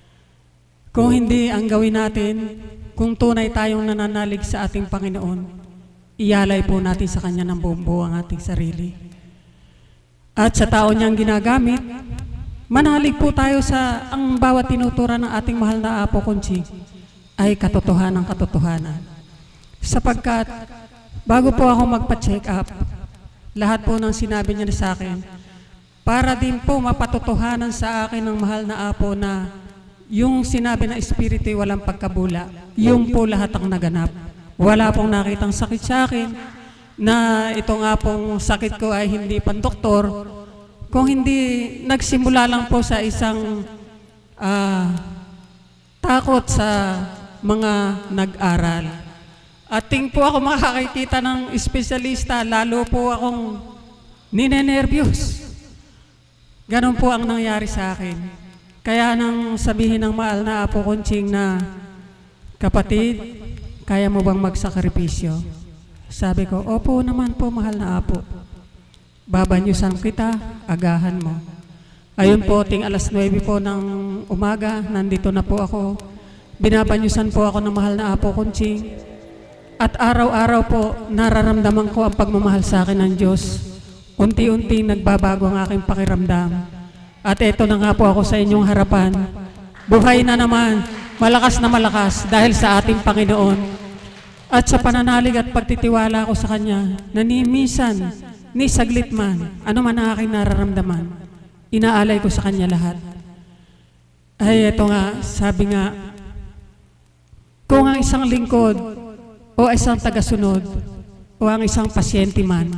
Kung hindi ang gawin natin, kung tunay tayong nananalig sa ating Panginoon, iyalay po natin sa Kanya ng buong buo ang ating sarili. At sa tao niyang ginagamit, manalig po tayo sa ang bawat tinuturan ng ating mahal na Apo Conching ay katotohanan ng katotohanan. Sapagkat bago po ako magpa-check up, lahat po ng sinabi niya sa akin, para din po mapatotohanan sa akin ng mahal na Apo na yung sinabi ng Espiritu ay walang pagkabula, yung po lahat ang naganap. Wala pong nakitang sakit sa akin, na ito nga pong sakit ko ay hindi pandoktor, kung hindi nagsimula lang po sa isang uh, takot sa mga nag-aral. At ting po ako makakakita ng espesyalista, lalo po akong ninenervyos. Ganon po ang nangyari sa akin. Kaya nang sabihin ng mahal na Apo Conching na, kapatid, kaya mo bang magsakripisyo? Sabi ko, opo naman po mahal na Apo. Babanyusan kita, agahan mo. Ayun po, ting alas nuwebe po ng umaga, nandito na po ako. Binabanyusan po ako ng mahal na Apo Conching. At araw-araw po, nararamdaman ko ang pagmamahal sa akin ng Diyos. Unti-unti nagbabago ang aking pakiramdam. At eto na nga po ako sa inyong harapan. Buhay na naman, malakas na malakas dahil sa ating Panginoon. At sa pananalig at pagtitiwala ko sa Kanya, na ni minsan, ni saglit man, ano man ang aking nararamdaman, inaalay ko sa Kanya lahat. Ay, eto nga, sabi nga, kung ang isang lingkod, o isang tagasunod, o ang isang pasyente man,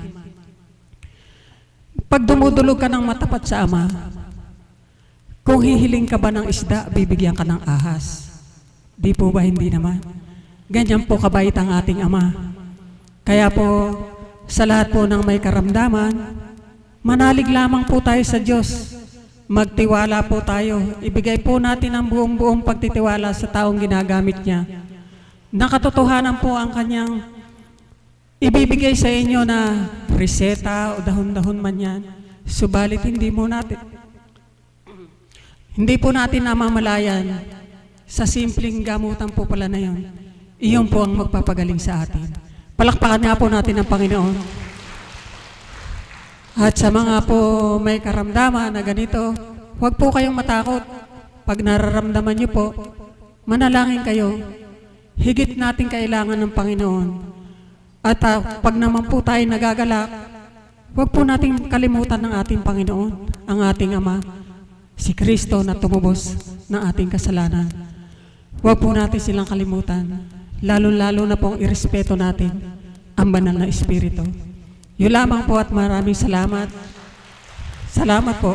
pag dumudulog ka ng matapat sa Ama, kung hihiling ka ba ng isda, bibigyan ka ng ahas. Di po ba hindi naman? Ganyan po kabait ang ating Ama. Kaya po, sa lahat po ng may karamdaman, manalig lamang po tayo sa Diyos. Magtiwala po tayo. Ibigay po natin ang buong-buong pagtitiwala sa taong ginagamit niya. Nakatotohanan po ang Kanyang ibibigay sa inyo na reseta o dahon-dahon man yan. Subalit hindi mo natin, hindi po natin namamalayan sa simpleng gamutan po pala na yun. Iyon po ang magpapagaling sa atin. Palakpakan nga po natin ang Panginoon. At sa mga po may karamdaman na ganito, huwag po kayong matakot. Pag nararamdaman niyo po, manalangin kayo. Higit natin kailangan ng Panginoon. At uh, pag naman po tayo nagagalak, huwag po natin kalimutan ng ating Panginoon, ang ating Ama, si Kristo na tumubos ng ating kasalanan. Huwag po natin silang kalimutan. Lalo-lalo na pong irespeto natin ang banal na Espiritu. Yun lamang po at maraming salamat. Salamat po.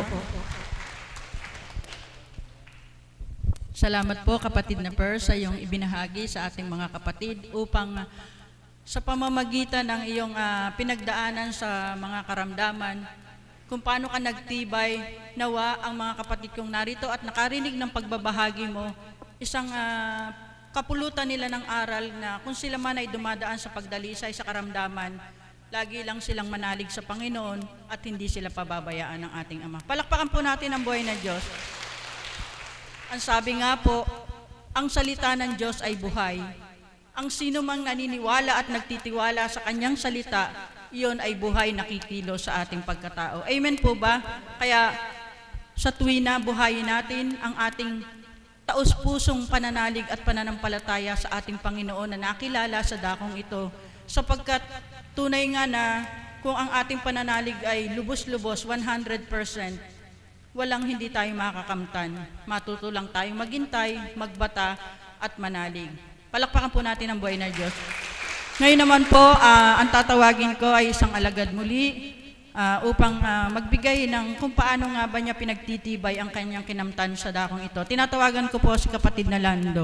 Salamat po kapatid na Per sa iyong ibinahagi sa ating mga kapatid upang uh, sa pamamagitan ng iyong uh, pinagdaanan sa mga karamdaman, kung paano ka nagtibay, nawa ang mga kapatid kong narito at nakarinig ng pagbabahagi mo, isang uh, kapulutan nila ng aral na kung sila man ay dumadaan sa pagdalisay sa karamdaman, lagi lang silang manalig sa Panginoon at hindi sila pababayaan ng ating Ama. Palakpakan po natin ang buhay ng Diyos. Ang sabi nga po, ang salita ng Diyos ay buhay. Ang sino mang naniniwala at nagtitiwala sa Kanyang salita, iyon ay buhay na kikilo sa ating pagkatao. Amen po ba? Kaya sa tuwina, buhayin natin ang ating taos-pusong pananalig at pananampalataya sa ating Panginoon na nakilala sa dakong ito, sapagkat tunay nga na kung ang ating pananalig ay lubos-lubos, one hundred percent, walang hindi tayo makakamtan. Matuto lang tayong maghintay, magbata at manalig. Palakpakan po natin ang buhay ng Diyos. Ngayon naman po, uh, ang tatawagin ko ay isang alagad muli, Uh, upang uh, magbigay ng kung paano nga ba niya pinagtitibay ang kanyang kinamtan sa dakong ito. Tinatawagan ko po si kapatid na Lando.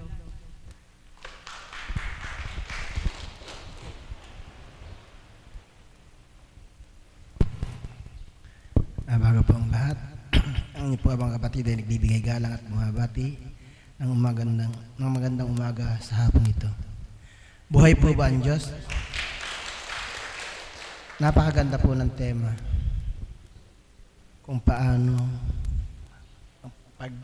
Ah, bago po ang lahat, ang inyo po mga kapatid ay nagbibigay galang at bumabati ng magandang, ng magandang umaga sa hapon ito. Buhay po ba ang Diyos? Napakaganda po ng tema kung paano ang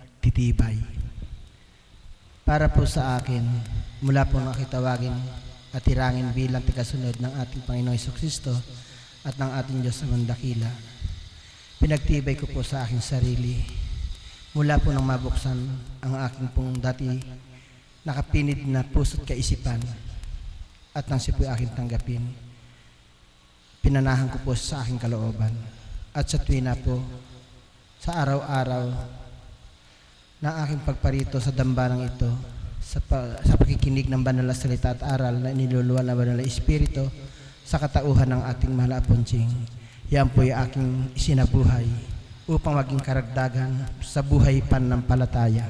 pagtitibay. Para po sa akin, mula po nakitawagin at tirangin bilang tigasunod ng ating Panginoong Hesukristo at ng ating Diyos na mandakila. Pinagtibay ko po sa aking sarili mula po nang mabuksan ang aking pong dati nakapinid na puso't kaisipan at nang siya po aking tanggapin. Pinanahan ko po sa aking kalooban at sa tuwina po sa araw-araw na aking pagparito sa dambanang ito sa, pa, sa pakikinig ng banal na salita at aral na iniluluwan ng banal na Espiritu sa katauhan ng ating mahal na Aponsing. Yan po yung aking isinabuhay upang maging karagdagan sa buhay pananampalataya.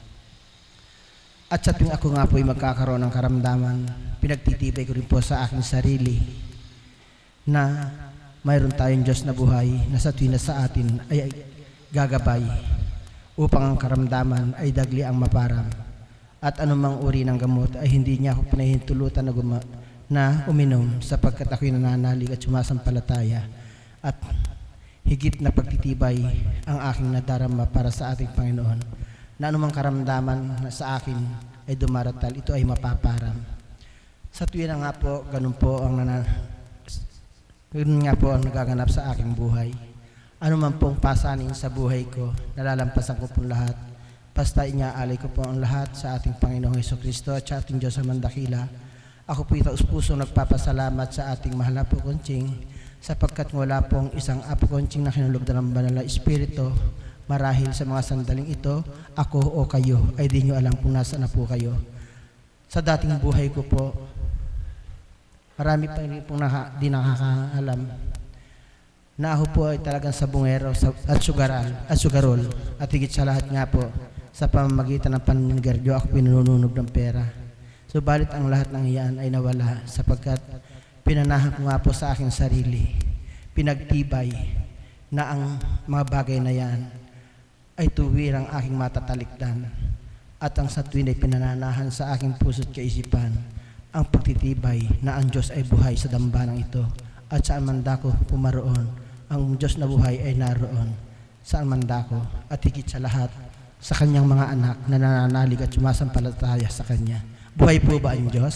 At sa tuwing ako nga po ay magkakaroon ng karamdaman, pinagtitibay ko rin po sa aking sarili na mayroon tayong Diyos na buhay na sa tuwing na sa atin ay, ay gagabay upang ang karamdaman ay dagli ang maparang at anumang uri ng gamot ay hindi niya ako pinahintulutan na, guma- na uminom sapagkat ako'y nananalig at sumasampalataya at higit na pagtitibay ang aking nadarama para sa ating Panginoon na anumang karamdaman na sa akin ay dumaratal, ito ay mapaparam. Sa tuwina nga po, ganun po ang, nana- ganun nga po ang nagaganap sa aking buhay. Ano man pong pasanin sa buhay ko, nalalampasan ko pong lahat. Basta inyaalay ko po ang lahat sa ating Panginoong Hesukristo at sa ating Diyos na mandakila. Ako po itaos puso nagpapasalamat sa ating mahal na Aponsing sapagkat wala pong isang Aponsing na kinulugdan ng banal na Espiritu. Marahil sa mga sandaling ito, ako o kayo ay di nyo alam kung nasa na po kayo. Sa dating buhay ko po, marami pa rin pong naka, di nakakaalam na ako po ay talagang sabungero at sugaral at sugarol at higit sa lahat nga po sa pamamagitan ng paninigardyo ako pinununog ng pera. Subalit ang lahat ng iyan ay nawala sapagkat pinanahan ko nga po sa aking sarili, pinagtibay na ang mga bagay na yan ay tuwirang aking matatalikdan at ang sa tuwin ay pinananahan sa aking puso't kaisipan ang pagtitibay na ang Diyos ay buhay sa dambanang ito at saan man dako pumaroon ang Diyos na buhay ay naroon saan man dako at higit sa lahat sa kanyang mga anak na nananalig at sumasampalataya sa kanya. Buhay po ba ang Diyos?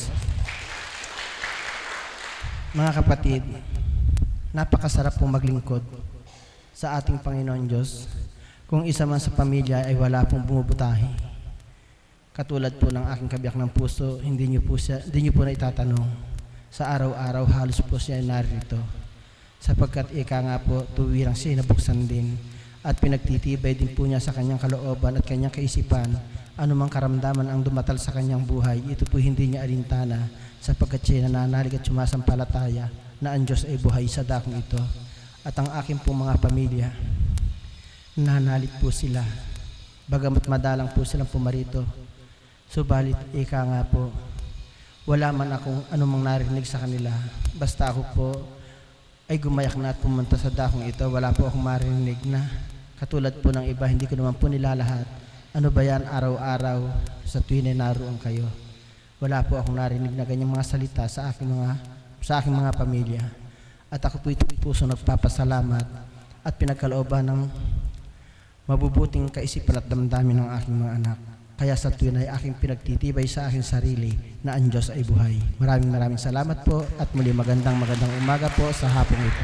Mga kapatid, napakasarap pong maglingkod sa ating Panginoon Diyos kung isa man sa pamilya ay wala pong bumubutahi. Katulad po ng aking kabiyak ng puso, hindi niyo po, siya, hindi niyo po na itatanong. Sa araw-araw halos po siya ay narito sapagkat ika nga po tuwirang siya nabuksan din at pinagtitibay din po niya sa kanyang kalooban at kanyang kaisipan anumang karamdaman ang dumatal sa kanyang buhay, ito po hindi niya alintana sapagkat siya nananalig at sumasampalataya na ang Diyos ay buhay sa dakong ito. At ang aking pong mga pamilya, nananalig po sila bagamat madalang po silang pumarito, subalit ika nga po wala man akong anumang narinig sa kanila, basta ako po ay gumayak na at pumunta sa dakong ito, wala po akong marinig na katulad po ng iba, hindi ko naman po nilalahat. Ano ba yan araw-araw sa tuwin ay naroon kayo? Wala po akong narinig na ganyang mga salita sa aking mga, sa aking mga pamilya. At ako po ito puso nagpapasalamat at pinagkalooban ng mabubuting kaisipan at damdamin ng aking mga anak. Kaya sa tuwin ay aking pinagtitibay sa aking sarili na ang Diyos ay buhay. Maraming maraming salamat po at muli magandang magandang umaga po sa hapong ito.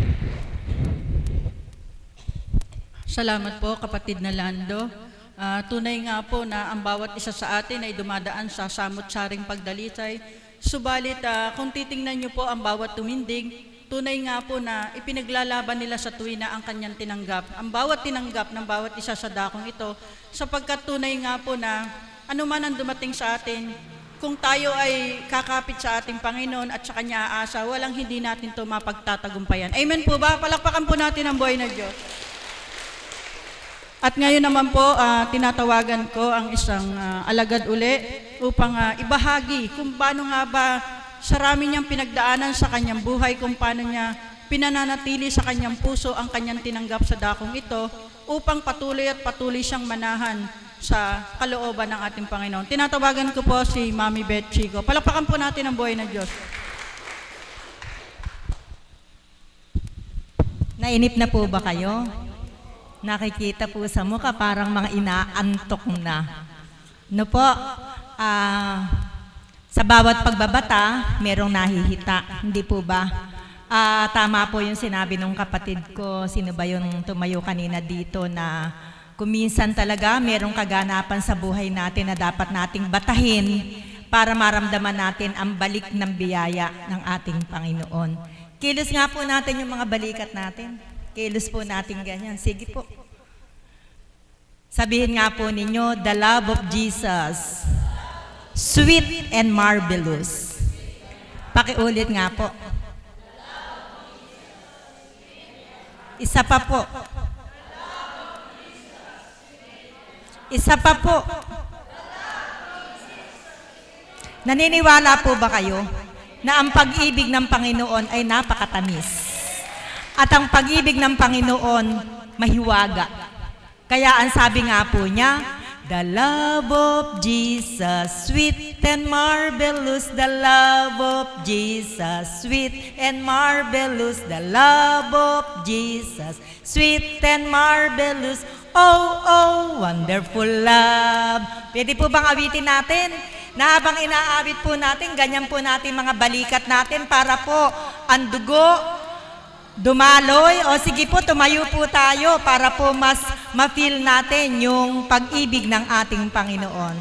Salamat po kapatid na Lando. Uh, tunay nga po na ang bawat isa sa atin ay dumadaan sa samot-saring pagdalisay. Subalit uh, kung titingnan niyo po ang bawat tumindig, tunay nga po na ipinaglalaban nila sa tuwina ang kanyang tinanggap. Ang bawat tinanggap ng bawat isa sa dakong ito, sapagkat tunay nga po na anuman ang dumating sa atin, kung tayo ay kakapit sa ating Panginoon at sa Kanya aasa, walang hindi natin ito mapagtatagumpayan. Amen po ba? Palakpakan po natin ang buhay ng Diyos. At ngayon naman po, uh, tinatawagan ko ang isang uh, alagad uli upang uh, ibahagi kung paano nga ba sa rami niyang pinagdaanan sa kanyang buhay, kung paano niya pinananatili sa kanyang puso ang kanyang tinanggap sa dakong ito upang patuloy at patuloy siyang manahan sa kalooban ng ating Panginoon. Tinatawagan ko po si Mami Beth Chico. Palakpakan po natin ang buhay ng Diyos. Nainip na po ba kayo? Nakikita po sa mukha parang mga inaantok na. No po, ah... Uh, Sa bawat pagbabata, merong nahihita. Hindi po ba? Ah, tama po yung sinabi ng kapatid ko, sino ba yung tumayo kanina dito, na kuminsan talaga merong kaganapan sa buhay natin na dapat nating batahin para maramdaman natin ang balik ng biyaya ng ating Panginoon. Kilos nga po natin yung mga balikat natin. Kilos po natin ganyan. Sige po. Sabihin nga po ninyo, the love of Jesus, sweet and marvelous. Pakiulit nga po. Isa pa po. Isa pa po. Naniniwala po ba kayo na ang pag-ibig ng Panginoon ay napakatamis? At ang pag-ibig ng Panginoon mahiwaga. Kaya ang sabi nga po niya, the love of Jesus, sweet and marvelous, the love of Jesus, sweet and marvelous, the love of Jesus, sweet and marvelous, oh, oh, wonderful love. Pwede po bang awitin natin? Na habang inaawit po natin, ganyan po natin mga balikat natin para po ang dugo dumaloy. O sige po, tumayo po tayo para po mas ma-feel natin yung pag-ibig ng ating Panginoon.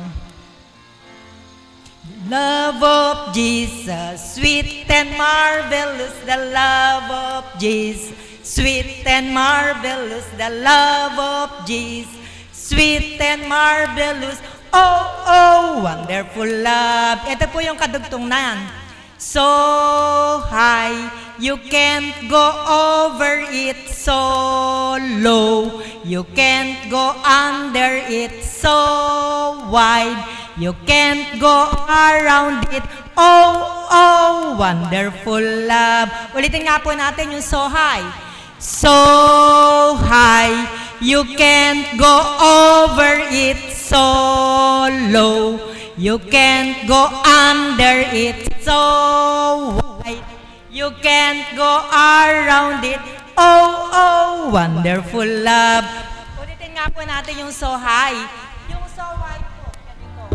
Love of Jesus, sweet and marvelous, the love of Jesus, sweet and marvelous, the love of Jesus, sweet and marvelous, oh, oh, wonderful love. Ito po yung kadugtungan. So high, you can't go over it. So low, you can't go under it. So wide, you can't go around it. Oh, oh, wonderful love. Ulitin nga po natin yung so high. So high, you can't go over it. So low, you can't go under it. So wide, you can't go around it. Oh, oh, wonderful love. Ulitin nga po natin yung so high. Yung so wide po. Ganito.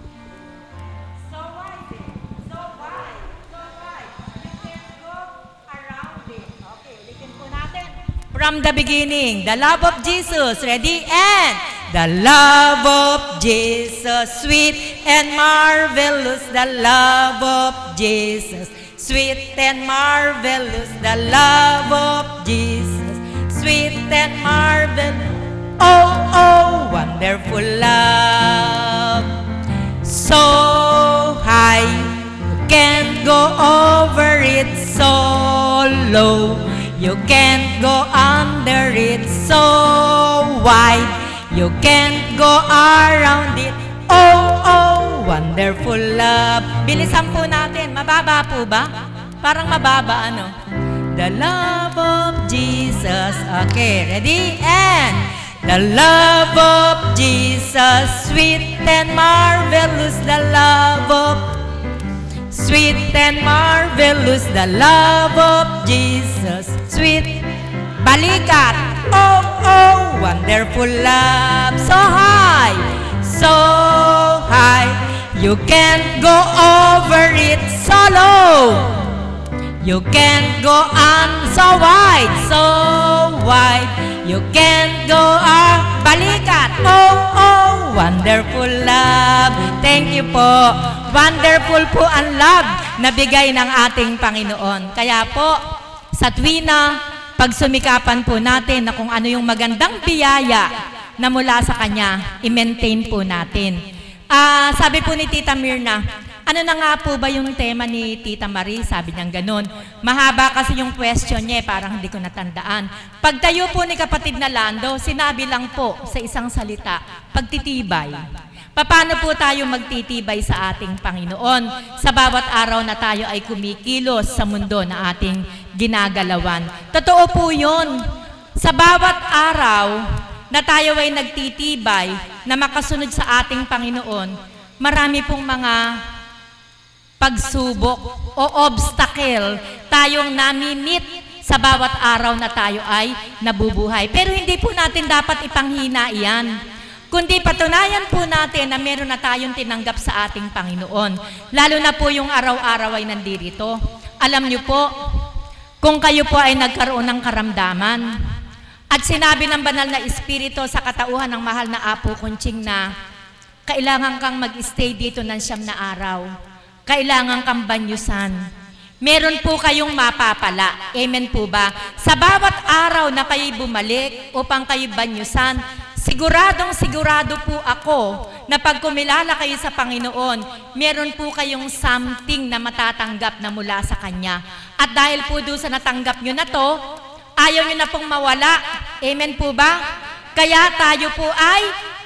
So wide eh. So wide. So wide. You can't go around it. Okay, ulitin po natin. From the beginning, the love of Jesus. Ready? And the love of Jesus, sweet and marvelous, the love of Jesus, sweet and marvelous, the love of Jesus, sweet and marvelous, oh, oh, wonderful love. So high, you can't go over it. So low, you can't go under it. So wide, you can't go around it. Oh, oh, wonderful love. Bilisan po natin. Mababa po ba? Parang mababa, ano? The love of Jesus. Okay, ready? And the love of Jesus, sweet and marvelous, the love of sweet and marvelous, the love of Jesus, sweet. Balikat. Oh, oh, wonderful love. So high, so high, you can't go over it. So low, you can't go on. So wide, so wide, you can't go on. Balikat. Oh, oh, wonderful love. Thank you po. Wonderful po ang love na bigay ng ating Panginoon. Kaya po, sa tuwina, pagsumikapan po natin na kung ano yung magandang biyaya na mula sa Kanya, i-maintain po natin. Uh, sabi po ni Tita Mirna, ano na nga po ba yung tema ni Tita Marie? Sabi niya ganun. Mahaba kasi yung question niya, parang hindi ko natandaan. Pagtayo po ni kapatid na Lando, sinabi lang po sa isang salita, pagtitibay. Paano po tayo magtitibay sa ating Panginoon sa bawat araw na tayo ay kumikilos sa mundo na ating ginagalawan? Totoo po yun. Sa bawat araw na tayo ay nagtitibay na makasunod sa ating Panginoon, marami pong mga pagsubok o obstacle tayong nami-meet sa bawat araw na tayo ay nabubuhay. Pero hindi po natin dapat ipanghina iyan. kundi patunayan po natin na meron na tayong tinanggap sa ating Panginoon. Lalo na po yung araw-araw ay nandirito. Alam niyo po, kung kayo po ay nagkaroon ng karamdaman, at sinabi ng banal na Espiritu sa katauhan ng mahal na Apo Kunching na kailangan kang mag-stay dito ng siyam na araw, kailangan kang banyusan, meron po kayong mapapala. Amen po ba? Sa bawat araw na kayo'y bumalik upang kayo banyusan, siguradong sigurado po ako na pag kumilala kayo sa Panginoon, meron po kayong something na matatanggap na mula sa Kanya. At dahil po doon sa natanggap nyo na to, ayaw nyo na pong mawala. Amen po ba? Kaya tayo po ay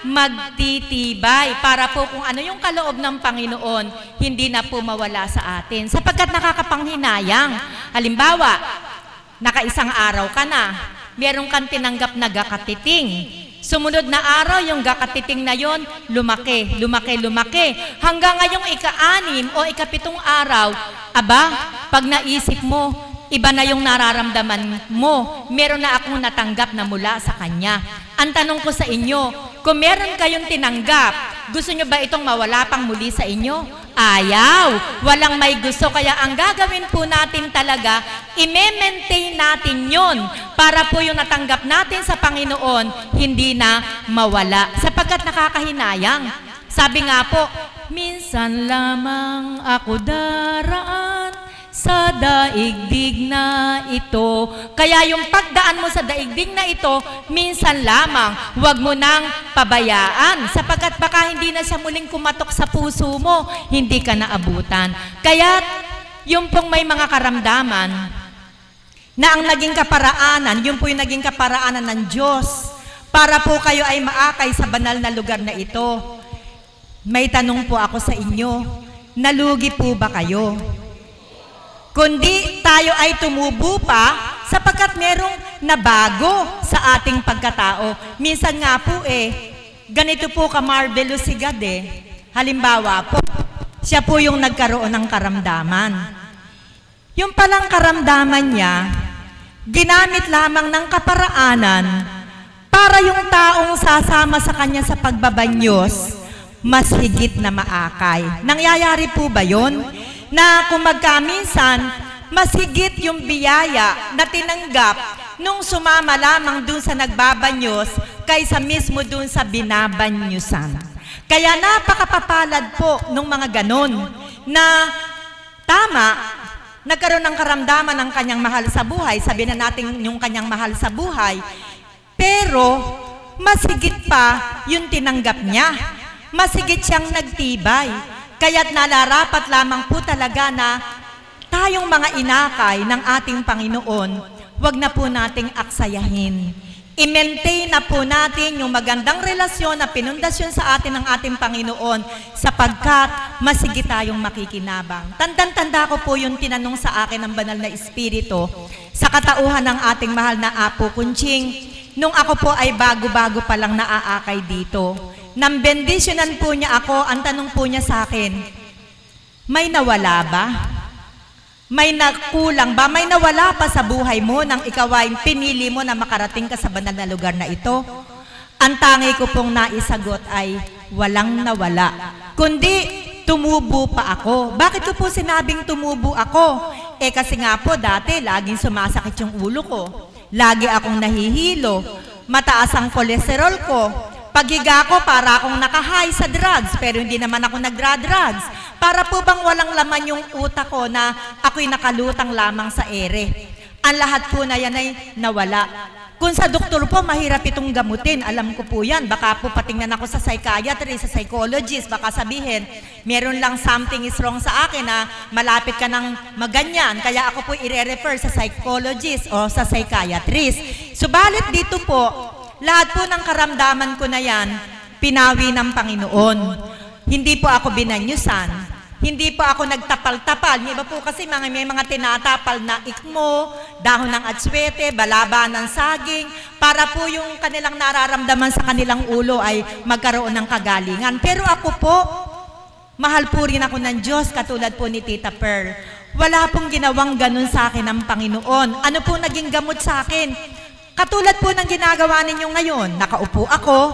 magtitibay para po kung ano yung kaloob ng Panginoon, hindi na po mawala sa atin. Sapagkat nakakapanghinayang. Halimbawa, nakaisang araw ka na, meron kang tinanggap na gakatiting. Sumunod na araw, yung gakatiting na yon, lumaki, lumaki, lumaki. Hanggang ngayong ika-anim o ikapitong araw, aba, pag naisip mo, iba na yung nararamdaman mo. Meron na akong natanggap na mula sa Kanya. Ang tanong ko sa inyo, kung meron kayong tinanggap, gusto nyo ba itong mawala pang muli sa inyo? Ayaw. Walang may gusto. Kaya ang gagawin po natin talaga, i-maintain natin yon para po yung natanggap natin sa Panginoon, hindi na mawala. Sapagkat nakakahinayang. Sabi nga po, minsan lamang ako daraan sa daigdig na ito. Kaya yung pagdaan mo sa daigdig na ito, minsan lamang, huwag mo nang pabayaan. Sapagkat baka hindi na siya muling kumatok sa puso mo, hindi ka naabutan. Kaya yung pong may mga karamdaman, na ang naging kaparaanan, yung po yung naging kaparaanan ng Diyos, para po kayo ay maakay sa banal na lugar na ito. May tanong po ako sa inyo, nalugi po ba kayo? Kundi tayo ay tumubo pa sapagkat merong nabago sa ating pagkatao. Minsan nga po eh, ganito po ka-marvelous si God eh. Halimbawa po, siya po yung nagkaroon ng karamdaman. Yung palang karamdaman niya, ginamit lamang ng kaparaanan para yung taong sasama sa kanya sa pagbabanyos, mas higit na maakay. Nangyayari po ba yun? Na kung magkaminsan, mas higit yung biyaya na tinanggap nung sumama lamang dun sa nagbabanyos kaysa mismo dun sa binabanyusan. Kaya napakapapalad po nung mga ganon na tama, nagkaroon ng karamdaman ng kanyang mahal sa buhay, sabihin na natin yung kanyang mahal sa buhay, pero mas higit pa yung tinanggap niya, mas higit siyang nagtibay. Kaya't nalarapat lamang po talaga na tayong mga inakay ng ating Panginoon, wag na po nating aksayahin. I-maintain na po natin yung magandang relasyon na pinundasyon sa atin ng ating Panginoon sapagkat masigit tayong makikinabang. Tandang-tanda ko po yung tinanong sa akin ng banal na Espiritu sa katauhan ng ating mahal na Apo Kunching nung ako po ay bago-bago pa lang naaakay dito. Nang bendisyonan po niya ako, ang tanong po niya sa akin, may nawala ba? May nakulang ba? May nawala pa sa buhay mo nang ikaw ay pinili mo na makarating ka sa banal na lugar na ito? Ang tangi ko pong naisagot ay walang nawala. Kundi tumubo pa ako. Bakit ko po sinabing tumubo ako? Eh kasi nga po dati laging sumasakit yung ulo ko. Lagi akong nahihilo. Mataas ang kolesterol ko. Paghiga ko, para akong nakahay sa drugs, pero hindi naman ako nagdra-drugs. Para po bang walang laman yung utak ko na ako'y nakalutang lamang sa ere. Ang lahat po na yan ay nawala. Kung sa doktor po, mahirap itong gamutin. Alam ko po yan. Baka po patingnan ako sa psychiatrist, sa psychologist. Baka sabihin, meron lang something is wrong sa akin na malapit ka ng maganyan. Kaya ako po i-refer sa psychologist o sa psychiatrist. Subalit dito po, lahat po ng karamdaman ko na yan, pinawi ng Panginoon. Hindi po ako binanyusan. Hindi po ako nagtapal-tapal. May iba po kasi mga, may mga tinatapal na ikmo, dahon ng atswete, balaba ng saging, para po yung kanilang nararamdaman sa kanilang ulo ay magkaroon ng kagalingan. Pero ako po, mahal po rin ako ng Diyos, katulad po ni Tita Pearl. Wala pong ginawang ganun sa akin ng Panginoon. Ano po naging gamot sa akin? Katulad po ng ginagawa ninyo ngayon, nakaupo ako,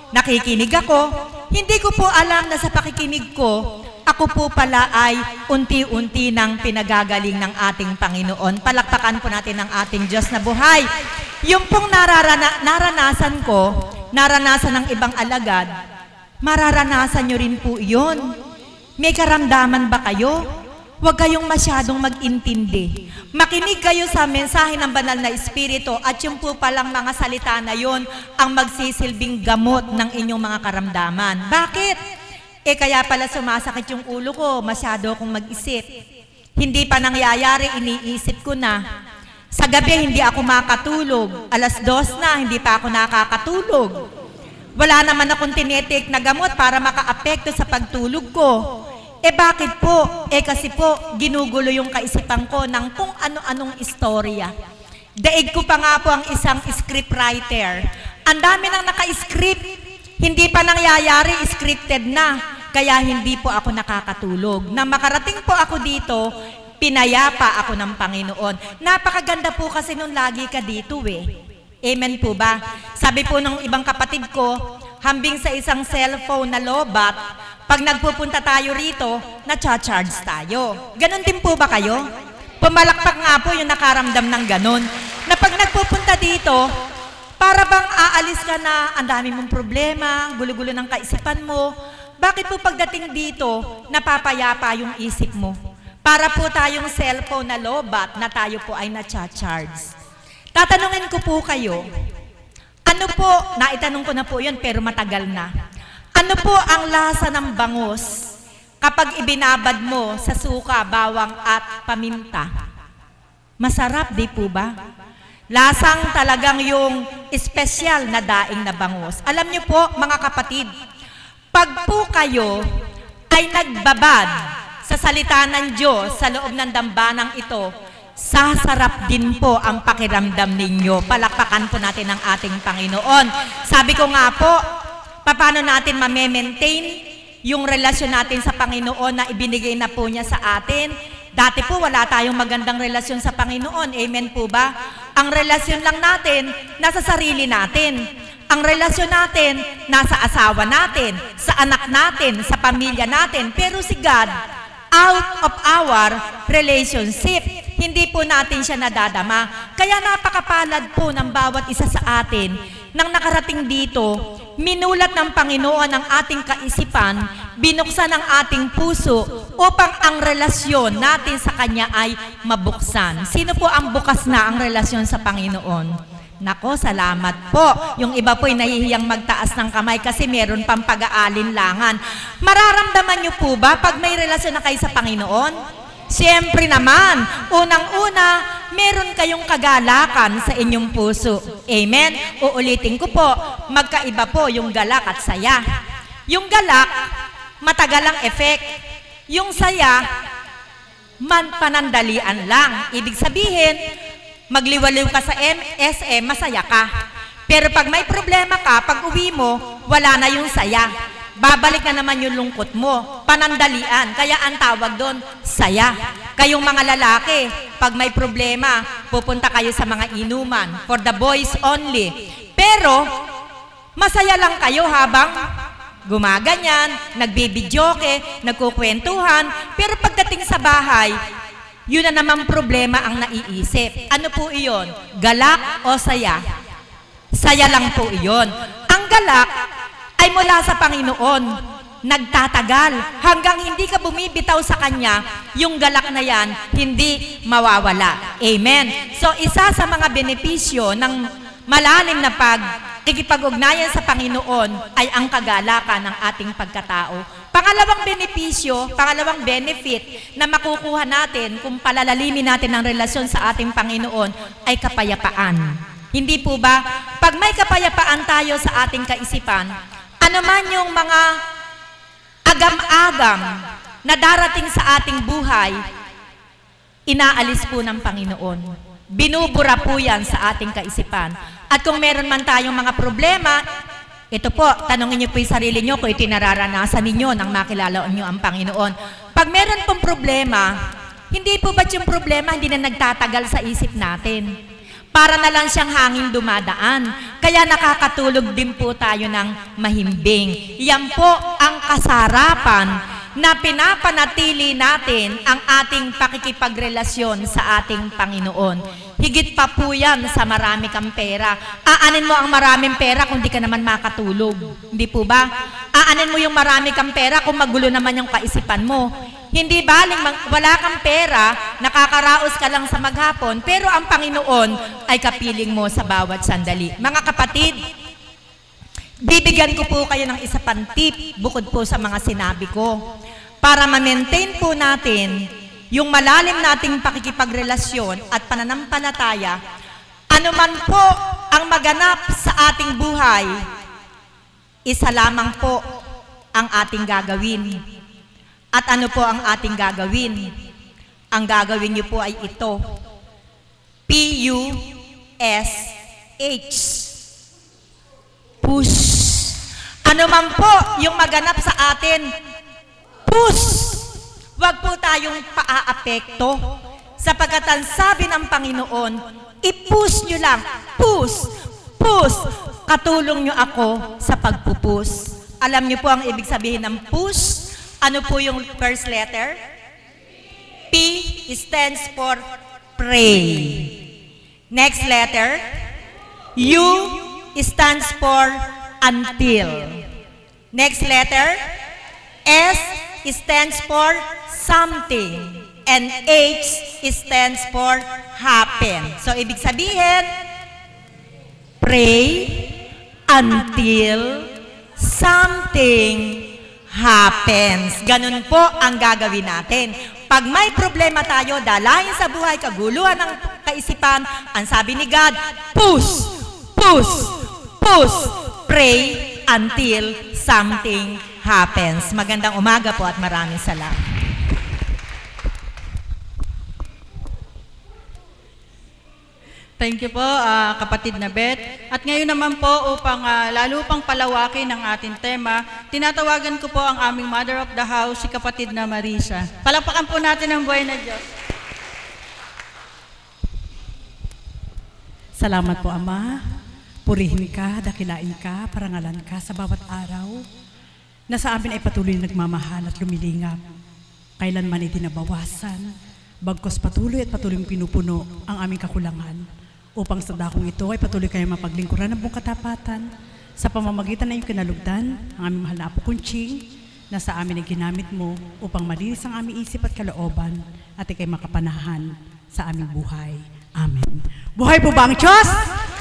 nakikinig ako, hindi ko po alam na sa pakikinig ko, ako po pala ay unti-unti nang pinagagaling ng ating Panginoon. Palakpakan po natin ang ating Diyos na buhay. Yung pong nararana, naranasan ko, naranasan ng ibang alagad, mararanasan nyo rin po yun. May karamdaman ba kayo? Huwag kayong masyadong mag-intindi. Makinig kayo sa mensahe ng banal na Espiritu at yung po palang mga salita na yon ang magsisilbing gamot ng inyong mga karamdaman. Bakit? Eh kaya pala sumasakit yung ulo ko, masyado akong mag-isip. Hindi pa nangyayari, iniisip ko na. Sa gabi, hindi ako makatulog. Alas dos na, hindi pa ako nakakatulog. Wala naman akong tinitik na gamot para maka-apekto sa pagtulog ko. Eh bakit po? Eh kasi po, ginugulo yung kaisipan ko ng kung ano-anong istorya. Daig ko pa nga po ang isang scriptwriter. Ang dami nang naka-script. Hindi pa nangyayari, scripted na. Kaya hindi po ako nakakatulog. Na makarating po ako dito, pinayapa ako ng Panginoon. Napakaganda po kasi nung lagi ka dito eh. Amen po ba? Sabi po ng ibang kapatid ko, hambing sa isang cellphone na lobat, pag nagpupunta tayo rito, na-charge tayo. Ganon din po ba kayo? Pumalakpak nga po yung nakaramdam ng ganon. Na pag nagpupunta dito, para bang aalis ka na, ang dami mong problema, gulo-gulo ng kaisipan mo. Bakit po pagdating dito, napapayapa yung isip mo? Para po tayong cellphone na lobat na tayo po ay na-charge. Tatanungin ko po kayo, ano po, naitanong ko na po yun pero matagal na. Ano po ang lasa ng bangus kapag ibinabad mo sa suka, bawang at paminta? Masarap, di po ba? Lasang talagang yung espesyal na daing na bangus. Alam niyo po, mga kapatid, pag po kayo ay nagbabad sa salita ng Diyos sa loob ng dambanang ito, sasarap din po ang pakiramdam ninyo. Palakpakan po natin ang ating Panginoon. Sabi ko nga po, paano natin ma-maintain yung relasyon natin sa Panginoon na ibinigay na po niya sa atin? Dati po wala tayong magandang relasyon sa Panginoon. Amen po ba? Ang relasyon lang natin, nasa sarili natin. Ang relasyon natin, nasa asawa natin, sa anak natin, sa pamilya natin. Pero si God, out of our relationship, hindi po natin siya nadadama. Kaya napakapalad po ng bawat isa sa atin nang nakarating dito, minulat ng Panginoon ang ating kaisipan, binuksan ang ating puso upang ang relasyon natin sa Kanya ay mabuksan. Sino po ang bukas na ang relasyon sa Panginoon? Nako, salamat po. Yung iba po'y nahihiyang magtaas ng kamay kasi meron pang pag-aalinlangan. Mararamdaman niyo po ba pag may relasyon na kayo sa Panginoon? Siyempre naman, unang-una, meron kayong kagalakan sa inyong puso. Amen? Uulitin ko po, magkaiba po yung galak at saya. Yung galak, matagal ang effect. Yung saya, man panandalian lang. Ibig sabihin, magliwaliw ka sa M S M, masaya ka. Pero pag may problema ka, pag uwi mo, wala na yung saya. Babalik na naman yung lungkot mo. Panandalian. Kaya ang tawag doon, saya. Kayong mga lalaki, pag may problema, pupunta kayo sa mga inuman. For the boys only. Pero, masaya lang kayo habang gumaganyan, nagbibidyoke, nagkukwentuhan. Pero pagdating sa bahay, yun na naman problema ang naiisip. Ano po iyon? Galak o saya? Saya lang po iyon. Ang galak ay mula sa Panginoon, nagtatagal. Hanggang hindi ka bumibitaw sa Kanya, yung galak na yan, hindi mawawala. Amen. So, isa sa mga benepisyo ng malalim na pagkikipag-ugnayan sa Panginoon ay ang kagalakan ng ating pagkatao. Pangalawang benepisyo, pangalawang benefit na makukuha natin kung palalalimin natin ang relasyon sa ating Panginoon ay kapayapaan. Hindi po ba? Pag may kapayapaan tayo sa ating kaisipan, ano man yung mga agam-agam na darating sa ating buhay, inaalis po ng Panginoon. Binubura po yan sa ating kaisipan. At kung meron man tayong mga problema, ito po, tanongin niyo po yung sarili niyo kung ito nararanasan ninyo nang makilala niyo ang Panginoon. Pag meron pong problema, hindi po ba't yung problema hindi na nagtatagal sa isip natin? Para na lang siyang hangin dumadaan. Kaya nakakatulog din po tayo ng mahimbing. Yan po ang kasarapan na pinapanatili natin ang ating pakikipagrelasyon sa ating Panginoon. Higit pa po yan sa marami kang pera. Aanin mo ang maraming pera kung di ka naman makatulog. Hindi po ba? Aanin mo yung marami kang pera kung magulo naman yung kaisipan mo. Hindi baling wala kang pera, nakakaraos ka lang sa maghapon, pero ang Panginoon ay kapiling mo sa bawat sandali. Mga kapatid, bibigyan ko po kayo ng isa pang tip bukod po sa mga sinabi ko. Para ma-maintain po natin yung malalim nating pakikipagrelasyon at pananampalataya, anuman po ang maganap sa ating buhay, isa lamang po ang ating gagawin. At ano po ang ating gagawin? Ang gagawin niyo po ay ito. P U S H. Push. Ano man po yung maganap sa atin, push. Huwag po tayong paaapekto. Sapagkat ang sabi ng Panginoon, i-push nyo lang. Push. Push. Katulong nyo ako sa pagpupus. Alam nyo po ang ibig sabihin ng push? Ano po yung first letter? P stands for pray. Next letter? U stands for until. Next letter? S stands for something. And H stands for happen. So, ibig sabihin, pray until something happens. Ganun po ang gagawin natin. Pag may problema tayo, dalayan sa buhay, kaguluhan ng kaisipan, ang sabi ni God, push, push, push, pray until something happens. Magandang umaga po at maraming salamat. Thank you po, uh, kapatid na Beth. At ngayon naman po, upang uh, lalo pang palawakin ang ating tema, tinatawagan ko po ang aming Mother of the House, si kapatid na Marisa. Palakpakan po natin ang buhay na Diyos. Salamat po, Ama. Purihin ka, dakilain ka, parangalan ka sa bawat araw na sa amin ay patuloy na nagmamahal at lumilingap. Kailanman ay tinabawasan, bagkos patuloy at patuloy pinupuno ang aming kakulangan. Upang sa dakong ito ay patuloy kayong mapaglingkuran ng buong katapatan sa pamamagitan ng iyong kinalugdan, ang aming mahal na Apo Kunching, na sa amin ay ginamit mo upang malinis ang aming isip at kalooban at ikay makapanahan sa aming buhay. Amen. Buhay po ba ang Diyos?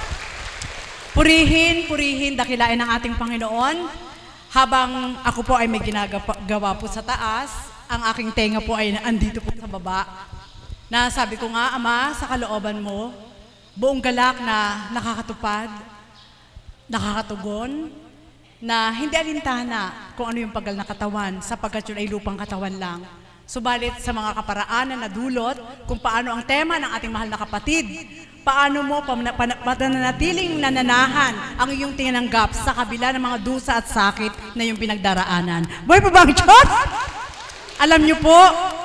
Purihin, purihin, dakilain ang ating Panginoon. Habang ako po ay may ginagawa po sa taas, ang aking tenga po ay andito po sa baba. Na sabi ko nga, Ama, sa kalooban mo, buong galak na nakakatupad, nakakatugon, na hindi alintana kung ano yung pagal na katawan, sapagkat yun ay lupang katawan lang. Subalit sa mga kaparaanan na dulot, kung paano ang tema ng ating mahal na kapatid, paano mo pananatiling nananahan ang iyong tinanggap sa kabila ng mga dusa at sakit na yung pinagdaraanan. Buhay pa ba ang Diyos? Alam niyo po,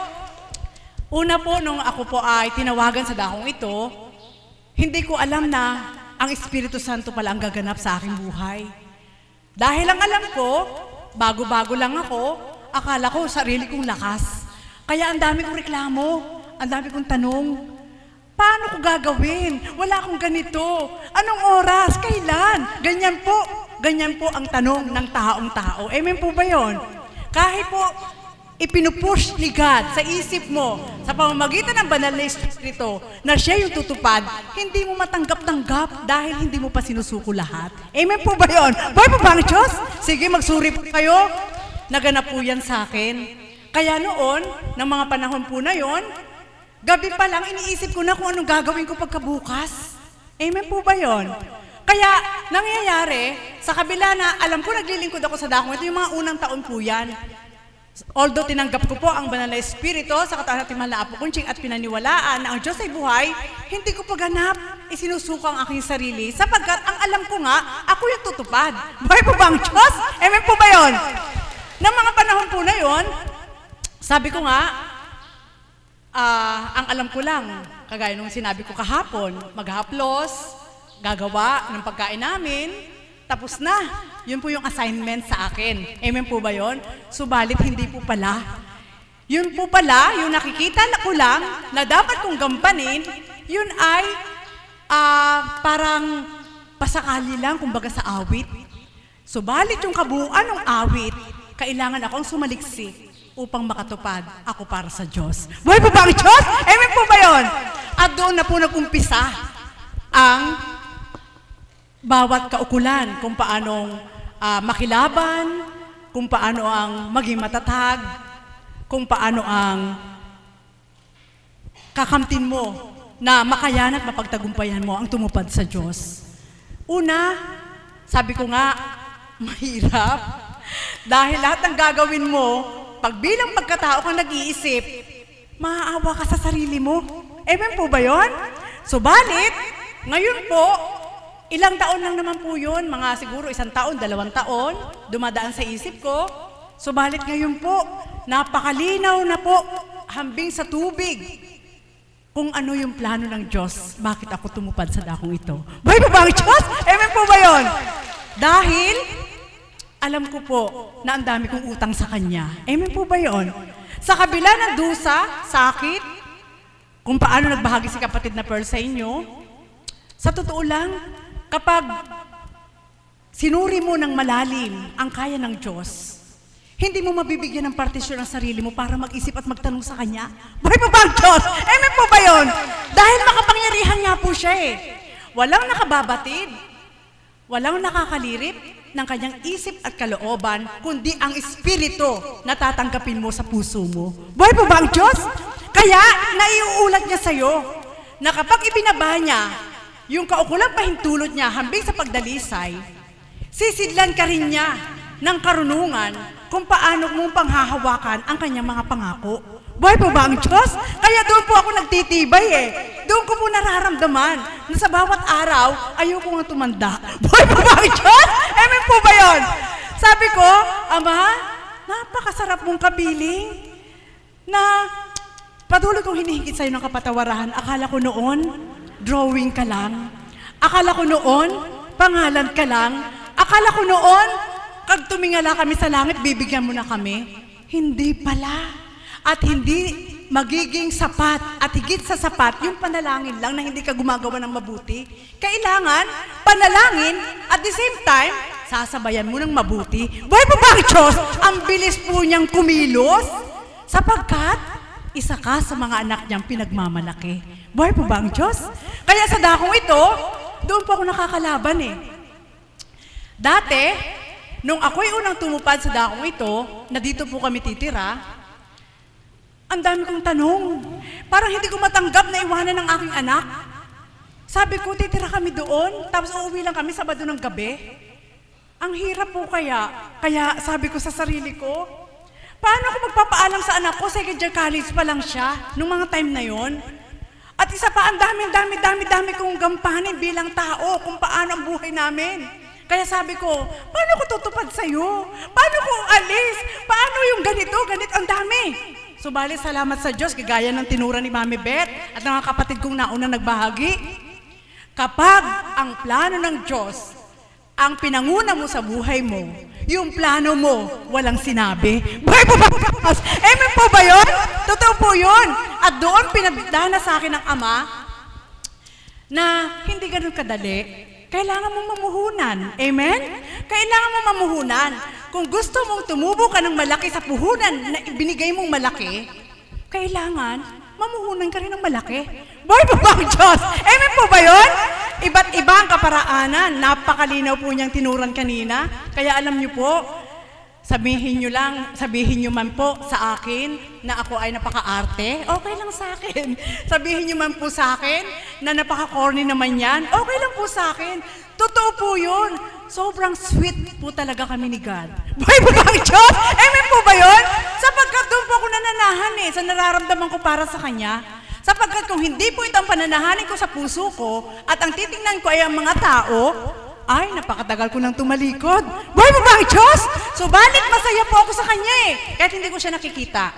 una po nung ako po ay tinawagan sa dakong ito, hindi ko alam na ang Espiritu Santo pala ang gaganap sa aking buhay. Dahil ang alam ko, bago-bago lang ako, akala ko sarili kong lakas. Kaya ang dami kong reklamo, ang dami kong tanong, paano ko gagawin? Wala akong ganito. Anong oras? Kailan? Ganyan po, ganyan po ang tanong ng taong tao. Amen po ba yun? Kahit po, ipinupush ni God sa isip mo, sa pamamagitan ng banal na Espiritu, na siya yung tutupad, hindi mo matanggap-tanggap dahil hindi mo pa sinusuko lahat. Amen po ba yun? Boy po ba ang Diyos? Sige, magsuri po kayo. Naganap po yan sa akin. Kaya noon, ng mga panahon po na yon, gabi pa lang, iniisip ko na kung anong gagawin ko pagkabukas. Amen po ba yun? Kaya, nangyayari, sa kabila na, alam ko, naglilingkod ako sa dakong, ito yung mga unang taon po yan. Although tinanggap ko po ang banal na Espiritu sa katawan natin mahal na Apo Kunching at pinaniwalaan na ang Diyos ay buhay, hindi ko paganap, isinusuko ang aking sarili sapagkat ang alam ko nga, ako yung tutupad. Buhay po ba ang Diyos? Amen po ba yun? Nang mga panahon po na yun, sabi ko nga, Ah, ang alam ko lang, kagaya nung sinabi ko kahapon, maghahaplos, gagawa ng pagkain namin, tapos na. Yun po yung assignment sa akin. Amen po ba yun? Subalit hindi po pala. Yun po pala, yung nakikita na ko lang, na dapat kong gampanin, yun ay ah, parang pasakali lang, kumbaga sa awit. Subalit yung kabuuan ng awit, kailangan akong sumaliksik upang makatupad ako para sa Diyos. Buhay po ba ang Diyos? Amen po ba yun? At doon na po nag-umpisa ang bawat kaukulan, kung paanong uh, makilaban, kung paano ang maging matatag, kung paano ang kakamtin mo na makayan at mapagtagumpayan mo ang tumupad sa Diyos. Una, sabi ko nga, mahirap. Dahil lahat ng gagawin mo, pag bilang pagkatao kang nag-iisip, maaawa ka sa sarili mo. Amen po ba yun? Subalit, ngayon po, ilang taon lang naman po yun, mga siguro isang taon, dalawang taon, dumadaan sa isip ko. Subalit ngayon po, napakalinaw na po, hambing sa tubig, kung ano yung plano ng Diyos, bakit ako tumupad sa dakong ito. Buhay po ba ang Diyos? Amen po ba yun? Dahil, alam ko po na ang dami kong utang sa Kanya. Amen po ba yun? Sa kabila ng dusa, sakit, kung paano nagbahagi si kapatid na Pearl sa inyo, sa totoo lang, kapag sinuri mo ng malalim ang kaya ng Diyos, hindi mo mabibigyan ng partisyon ang sarili mo para mag-isip at magtanong sa Kanya. Buhay po ba ang Diyos? Amen po ba yun? Dahil makapangyarihan nga po siya eh. Walang nakababatid, walang nakakalirip ng kanyang isip at kalooban, kundi ang espiritu na tatanggapin mo sa puso mo. Buhay po ba ang Diyos? Kaya, naiuulat niya sa'yo na kapag ibinaba niya yung kaukulang pahintulot niya hambing sa pagdalisay, sisidlan ka rin niya ng karunungan kung paano mong panghahawakan ang kanyang mga pangako. Buhay po ba ang Diyos? Kaya doon po ako nagtitibay eh. Doon ko po nararamdaman na sa bawat araw, ayoko nga tumanda. Buhay po ba ang Diyos? Amen po ba yun? Sabi ko, Ama, napakasarap mong kabiling na patuloy kong hinihigit sa'yo ng kapatawarahan. Akala ko noon, drawing ka lang. Akala ko noon, pangalan ka lang. Akala ko noon, kag tumingala kami sa langit, bibigyan mo na kami. Hindi pala. At hindi magiging sapat at higit sa sapat yung panalangin lang na hindi ka gumagawa ng mabuti. Kailangan panalangin at the same time, sasabayan mo ng mabuti. Buhay po ba ang Diyos? Ang bilis po niyang kumilos sapagkat isa ka sa mga anak niyang pinagmamalaki. Buhay po ba ang Diyos? Kaya sa dakong ito, doon po ako nakakalaban eh. Dati, nung ako'y unang tumupad sa dakong ito, na dito po kami titira, ang dami kong tanong. Parang hindi ko matanggap na iwanan ng aking anak. Sabi ko, titira kami doon, tapos uuwi lang kami Sabado ng gabi. Ang hirap po kaya. Kaya sabi ko sa sarili ko, paano ako magpapaalam sa anak ko? Second year college pa lang siya, nung mga time na yon. At isa pa, ang dami, dami, dami, dami kong gampanin bilang tao kung paano ang buhay namin. Kaya sabi ko, paano ko tutupad sa'yo? Paano ko alis? Paano yung ganito, ganito, ang dami. Subalit, salamat sa Diyos, kagaya ng tinura ni Mami Beth at ng mga kapatid kong nauna nagbahagi. Kapag ang plano ng Diyos, ang pinanguna mo sa buhay mo, yung plano mo, walang sinabi. Buhay po ba? Amen po ba yun? Totoo po yun. At doon pinagdana sa akin ng Ama na hindi ganun kadali. Kailangan mong mamuhunan. Amen? Kailangan mong mamuhunan. Kung gusto mong tumubo ka ng malaki sa puhunan na ibinigay mong malaki, kailangan mamuhunan ka rin ng malaki. Buhay po ba ang Diyos? Amen po ba yun? Iba't iba ang kaparaanan. Napakalinaw po niyang tinuran kanina. Kaya alam niyo po, sabihin niyo lang, sabihin niyo man po sa akin na ako ay napaka-arte, okay lang sa akin. Sabihin niyo man po sa akin na napaka-corny naman yan, okay lang po sa akin. Totoo po yun. Sobrang sweet po talaga kami ni God. Buhay po ba ang Diyos? Amen po ba yun? Sapagkat doon po ako nananahan eh, sa nararamdaman ko para sa Kanya. Sapagkat kung hindi po itong pananahanin ko sa puso ko at ang titingnan ko ay ang mga tao, ay, napakatagal ko nang tumalikod. Buhay po ba ang Diyos? Subalit, masaya po ako sa Kanya eh, kahit hindi ko siya nakikita.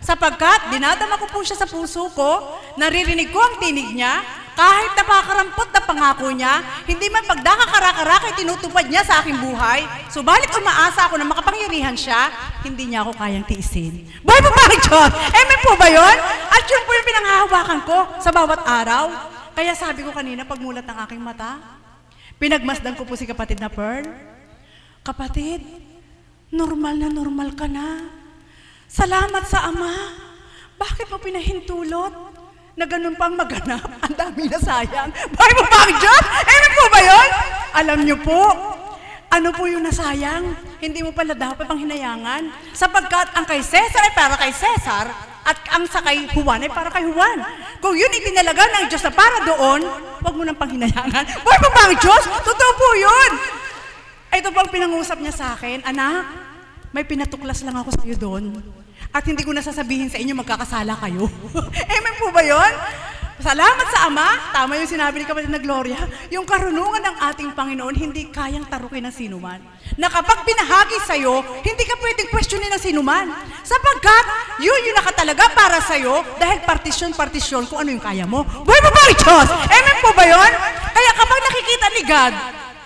Sapagkat dinadama ko po siya sa puso ko, naririnig ko ang tinig niya, kahit napakarampot na pangako niya, hindi man pagdakakarak-arak ay tinutupad niya sa aking buhay, subalit umaasa ako na makapangyarihan siya, hindi niya ako kayang tiisin. Buhay po ba ang Diyos? Amen po ba yun? At yun po yung pinanghahawakan ko sa bawat araw. Kaya sabi ko kanina, pagmulat ng aking mata, pinagmasdan ko po si kapatid na Pearl. Kapatid, normal na normal ka na. Salamat sa Ama. Bakit mo pinahintulot na ganun pang maganap? Ang dami na sayang. Buhay mo ba ang Diyos? Amen po ba yun? Alam niyo po, ano po yung nasayang? Hindi mo pala dapat pang hinayangan. Sapagkat ang kay Cesar ay para kay Cesar at ang sa kay Juan ay para kay Juan. Kung yun itinalaga ng Diyos na para doon, huwag mo nang pang hinayangan. Buhay mo ba ang Diyos? Totoo po yun. Ito po ang pinangusap niya sa akin, anak, may pinatuklas lang ako sa iyo doon. At hindi ko nasasabihin sa inyo magkakasala kayo. Amen po ba yun? Salamat sa Ama. Tama yung sinabi ni kapatid na Gloria. Yung karunungan ng ating Panginoon, hindi kayang tarukin ng sinuman. Na kapag binahagi sa'yo, hindi ka pwedeng questionin ng sinuman. Sapagkat, yun yung nakatalaga para sa'yo dahil partisyon-partisyon kung ano yung kaya mo. Buhay mo ba ang Diyos? Amen po ba yun? Kaya kapag nakikita ni God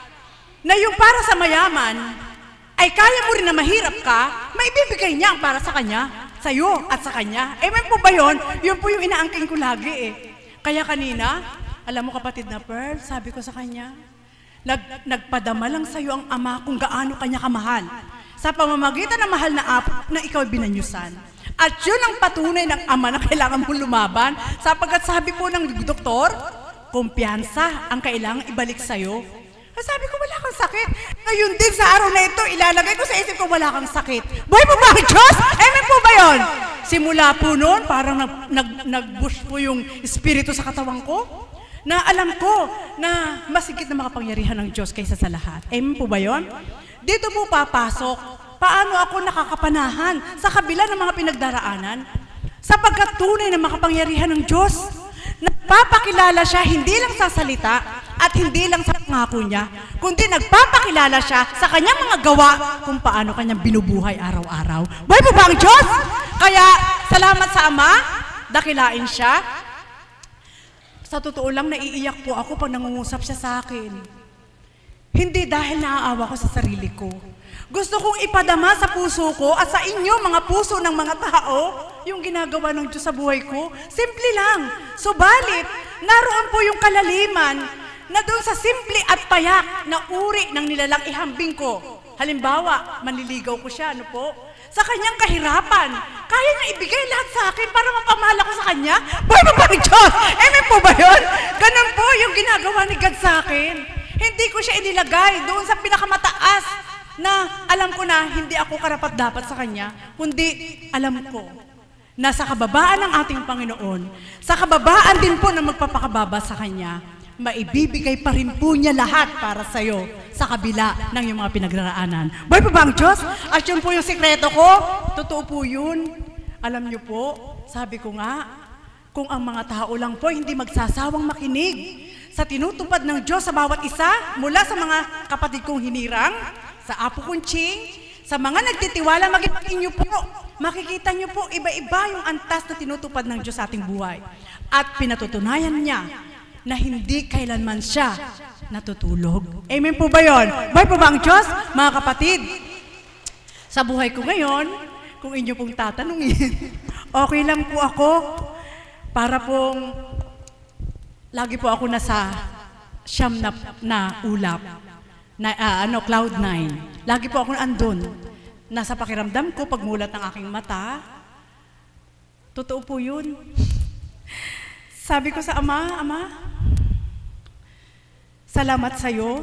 na yung para sa mayaman, ay kaya mo rin na mahirap ka, maibibigay niya ang para sa kanya, sa iyo at sa kanya. Amen po ba yun? Yun po yung inaangking ko lagi eh. Kaya kanina, alam mo kapatid na Pearl, sabi ko sa kanya, nag, nagpadama lang sa iyo ang Ama kung gaano kanya kamahal. Sa pamamagitan ng mahal na apo na ikaw binanyusan. At yun ang patunay ng Ama na kailangan mo lumaban. Sapagkat sabi po ng doktor, kumpiyansa ang kailangan ibalik sa iyo. Sabi ko, wala kang sakit. Ngayon din sa araw na ito, ilalagay ko sa isip ko, wala kang sakit. Buhay mo ba ang Diyos? Amen po ba yun? Simula po noon, parang nag, nag, nag-bush po yung espiritu sa katawan ko, na alam ko na masigit na makapangyarihan ng Diyos kaysa sa lahat. Amen po ba yun? Dito po papasok, paano ako nakakapanahan sa kabila ng mga pinagdaraanan? Sapagkat tunay na makapangyarihan ng Diyos, nagpapakilala siya hindi lang sa salita, at hindi lang sa pangako niya, kundi nagpapakilala siya sa kanyang mga gawa kung paano kanyang binubuhay araw-araw. Buhay po ba ang Diyos? Kaya, salamat sa Ama, dakilain siya. Sa totoo lang, naiiyak po ako pag nangungusap siya sa akin. Hindi dahil naaawa ko sa sarili ko. Gusto kong ipadama sa puso ko at sa inyo, mga puso ng mga tao, yung ginagawa ng Diyos sa buhay ko. Simple lang. Subalit, naroon po yung kalaliman na doon sa simple at payak na uri ng nilalang ihambing ko. Halimbawa, manliligaw ko siya, ano po? Sa kanyang kahirapan, kaya niya ibigay lahat sa akin para mapamahal ako sa kanya? Buhay mo ba ang Diyos? Amen po ba yun? Ganun po yung ginagawa ni God sa akin. Hindi ko siya inilagay doon sa pinakamataas na alam ko na hindi ako karapat-dapat sa kanya, kundi alam ko na sa kababaan ng ating Panginoon, sa kababaan din po na magpapakababa sa kanya, maibibigay pa rin po niya lahat para sa'yo sa kabila ng iyong mga pinagraraanan. Buhay po ba ang Diyos? At yun po yung sikreto ko. Totoo po yun. Alam niyo po, sabi ko nga, kung ang mga tao lang po hindi magsasawang makinig sa tinutupad ng Diyos sa bawat isa, mula sa mga kapatid kong hinirang, sa apo kong Ching, sa mga nagtitiwala, magiging niyo po, makikita niyo po iba-iba yung antas na tinutupad ng Diyos sa ating buhay. At pinatutunayan niya na hindi kailanman siya natutulog. Amen po ba yun? Buhay po ba ang Diyos? Mga kapatid, sa buhay ko ngayon, kung inyo pong tatanungin, okay lang po ako para pong lagi po ako nasa siyam na, na ulap, na, uh, ano, cloud nine. Lagi po ako andun. Nasa pakiramdam ko, pagmulat ng aking mata, totoo po yun. Sabi ko sa Ama, Ama, salamat sa iyo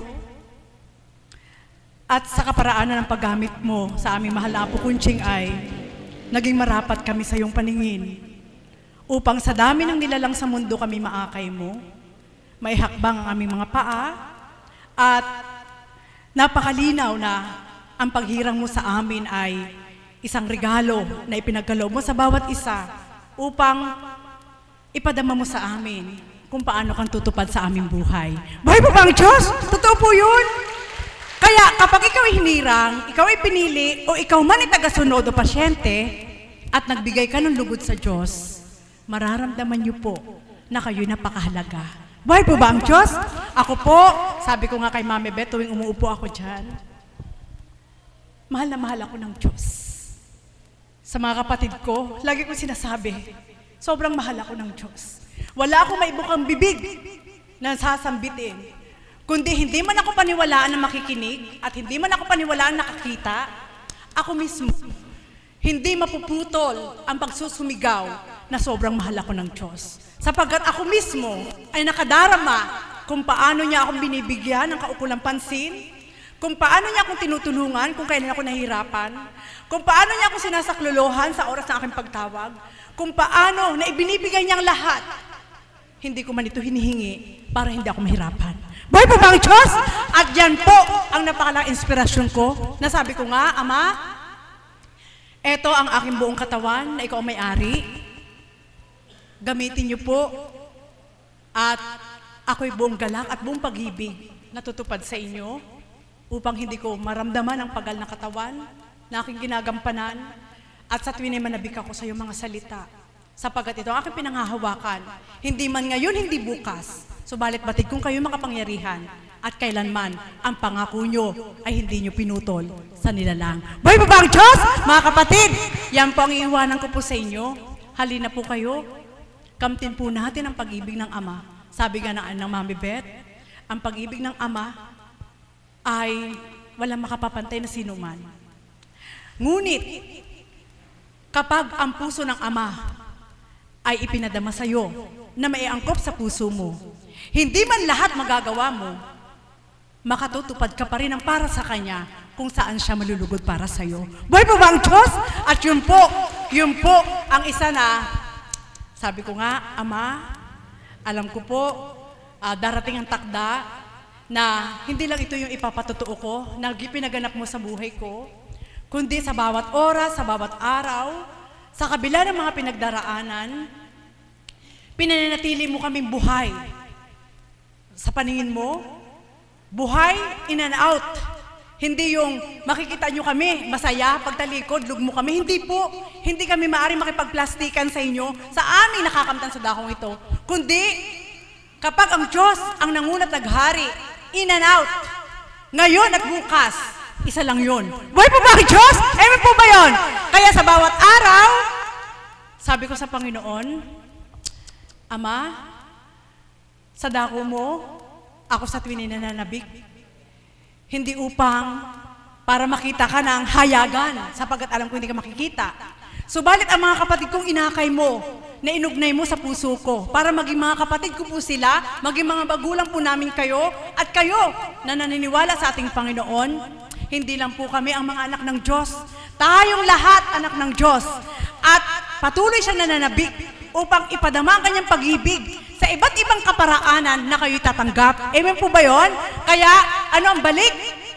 at sa kaparaanan ng paggamit mo sa aming mahal na Apo Kunching ay naging marapat kami sa iyong paningin upang sa dami ng nilalang sa mundo kami maakay mo, maihakbang ang aming mga paa at napakalinaw na ang paghirang mo sa amin ay isang regalo na ipinagkaloob mo sa bawat isa upang ipadama mo sa amin kung paano kang tutupad sa aming buhay. Buhay po ba ang Diyos? Totoo po yun. Kaya kapag ikaw ay hinirang, ikaw ay pinili, o ikaw man ay tagasunod o pasyente, at nagbigay ka ng lugod sa Diyos, mararamdaman niyo po na kayo'y napakahalaga. Buhay po ba ang Diyos? Ako po, sabi ko nga kay Mami Beth, tuwing umuupo ako dyan, mahal na mahal ako ng Diyos. Sa mga kapatid ko, lagi kong sinasabi, sobrang mahal ako ng Diyos. Wala akong maibukang bibig na sasambitin. Kundi hindi man ako paniwalaan na makikinig at hindi man ako paniwalaan na nakakita, ako mismo, hindi mapuputol ang pagsusumigaw na sobrang mahal ako ng Diyos. Sapagkat ako mismo ay nakadarama kung paano niya akong binibigyan ng kaukulang pansin, kung paano niya akong tinutulungan kung kailan ako nahihirapan, kung paano niya akong sinasaklolohan sa oras ng aking pagtawag, kung paano na ibinibigay niyang lahat, hindi ko man ito hinihingi para hindi ako mahirapan. Buhay po ba ang Diyos? At yan po ang napakalang inspirasyon ko. Nasabi ko nga, Ama, eto ang aking buong katawan na ikaw ang may-ari. Gamitin niyo po at ako'y buong galak at buong pag-ibig na tutupad sa inyo upang hindi ko maramdaman ang pagal na katawan na aking ginagampanan at sa tuwin ay manabik ako sa iyong mga salita. Sapagat ito ang aking pinanghahawakan, hindi man ngayon, hindi bukas, subalit batid kung kayo makapangyarihan at kailanman ang pangako nyo ay hindi nyo pinutol sa nilalang. Buhay po ba ang Diyos? Mga kapatid, yan po ang iiwanan ko po sa inyo. Halina po kayo, kamtin po natin ang pag-ibig ng Ama. Sabi nga na ng Mami Beth, ang pag-ibig ng Ama ay walang makapapantay na sinuman. Ngunit, kapag ang puso ng Ama ay ipinadama sa iyo na maiangkop sa puso mo, hindi man lahat magagawa mo, makatutupad ka pa rin ang para sa Kanya kung saan siya malulugod para sa iyo. Buhay po ba ang Diyos? At yun po, yun po ang isa na, sabi ko nga, Ama, alam ko po, uh, darating ang takda na hindi lang ito yung ipapatotoo ko, na pinaganap mo sa buhay ko, kundi sa bawat oras, sa bawat araw, sa kabila ng mga pinagdaraanan, pinananatili mo kaming buhay. Sa paningin mo, buhay in and out. Hindi yung makikita nyo kami, masaya, pagtalikod, lugmo kami. Hindi po. Hindi kami maaaring makipagplastikan sa inyo sa aming nakakamtan sa dakong ito. Kundi, kapag ang Diyos ang nangunat naghari, in and out, ngayon at bukas, isa lang yun. Buhay po ba ang Diyos? Amen po ba yun? Kaya sa bawat araw, sabi ko sa Panginoon, Ama, sa dako mo, ako sa tuwin na nananabik, hindi upang para makita ka ng hayagan, sapagkat alam ko hindi ka makikita. Subalit ang mga kapatid kong inakay mo, na inugnay mo sa puso ko, para maging mga kapatid ko po sila, maging mga magulang po namin kayo, at kayo na naniniwala sa ating Panginoon, hindi lang po kami ang mga anak ng Diyos. Tayong lahat anak ng Diyos. At patuloy siya nananabik upang ipadama ang kanyang pag-ibig sa iba't ibang kaparaanan na kayo'y tatanggap. Amen po ba yun? Kaya, ano ang balik?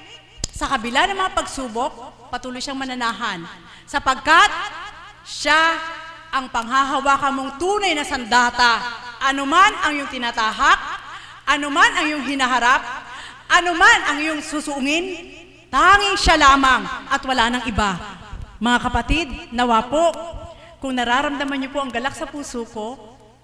Sa kabila ng mga pagsubok, patuloy siyang mananahan. Sapagkat, siya ang panghahawakan mong tunay na sandata. Anuman ang iyong tinatahak, anuman ang iyong hinaharap, anuman ang iyong susuungin, tanging siya lamang at wala nang iba. Mga kapatid, nawa po, kung nararamdaman niyo po ang galak sa puso ko,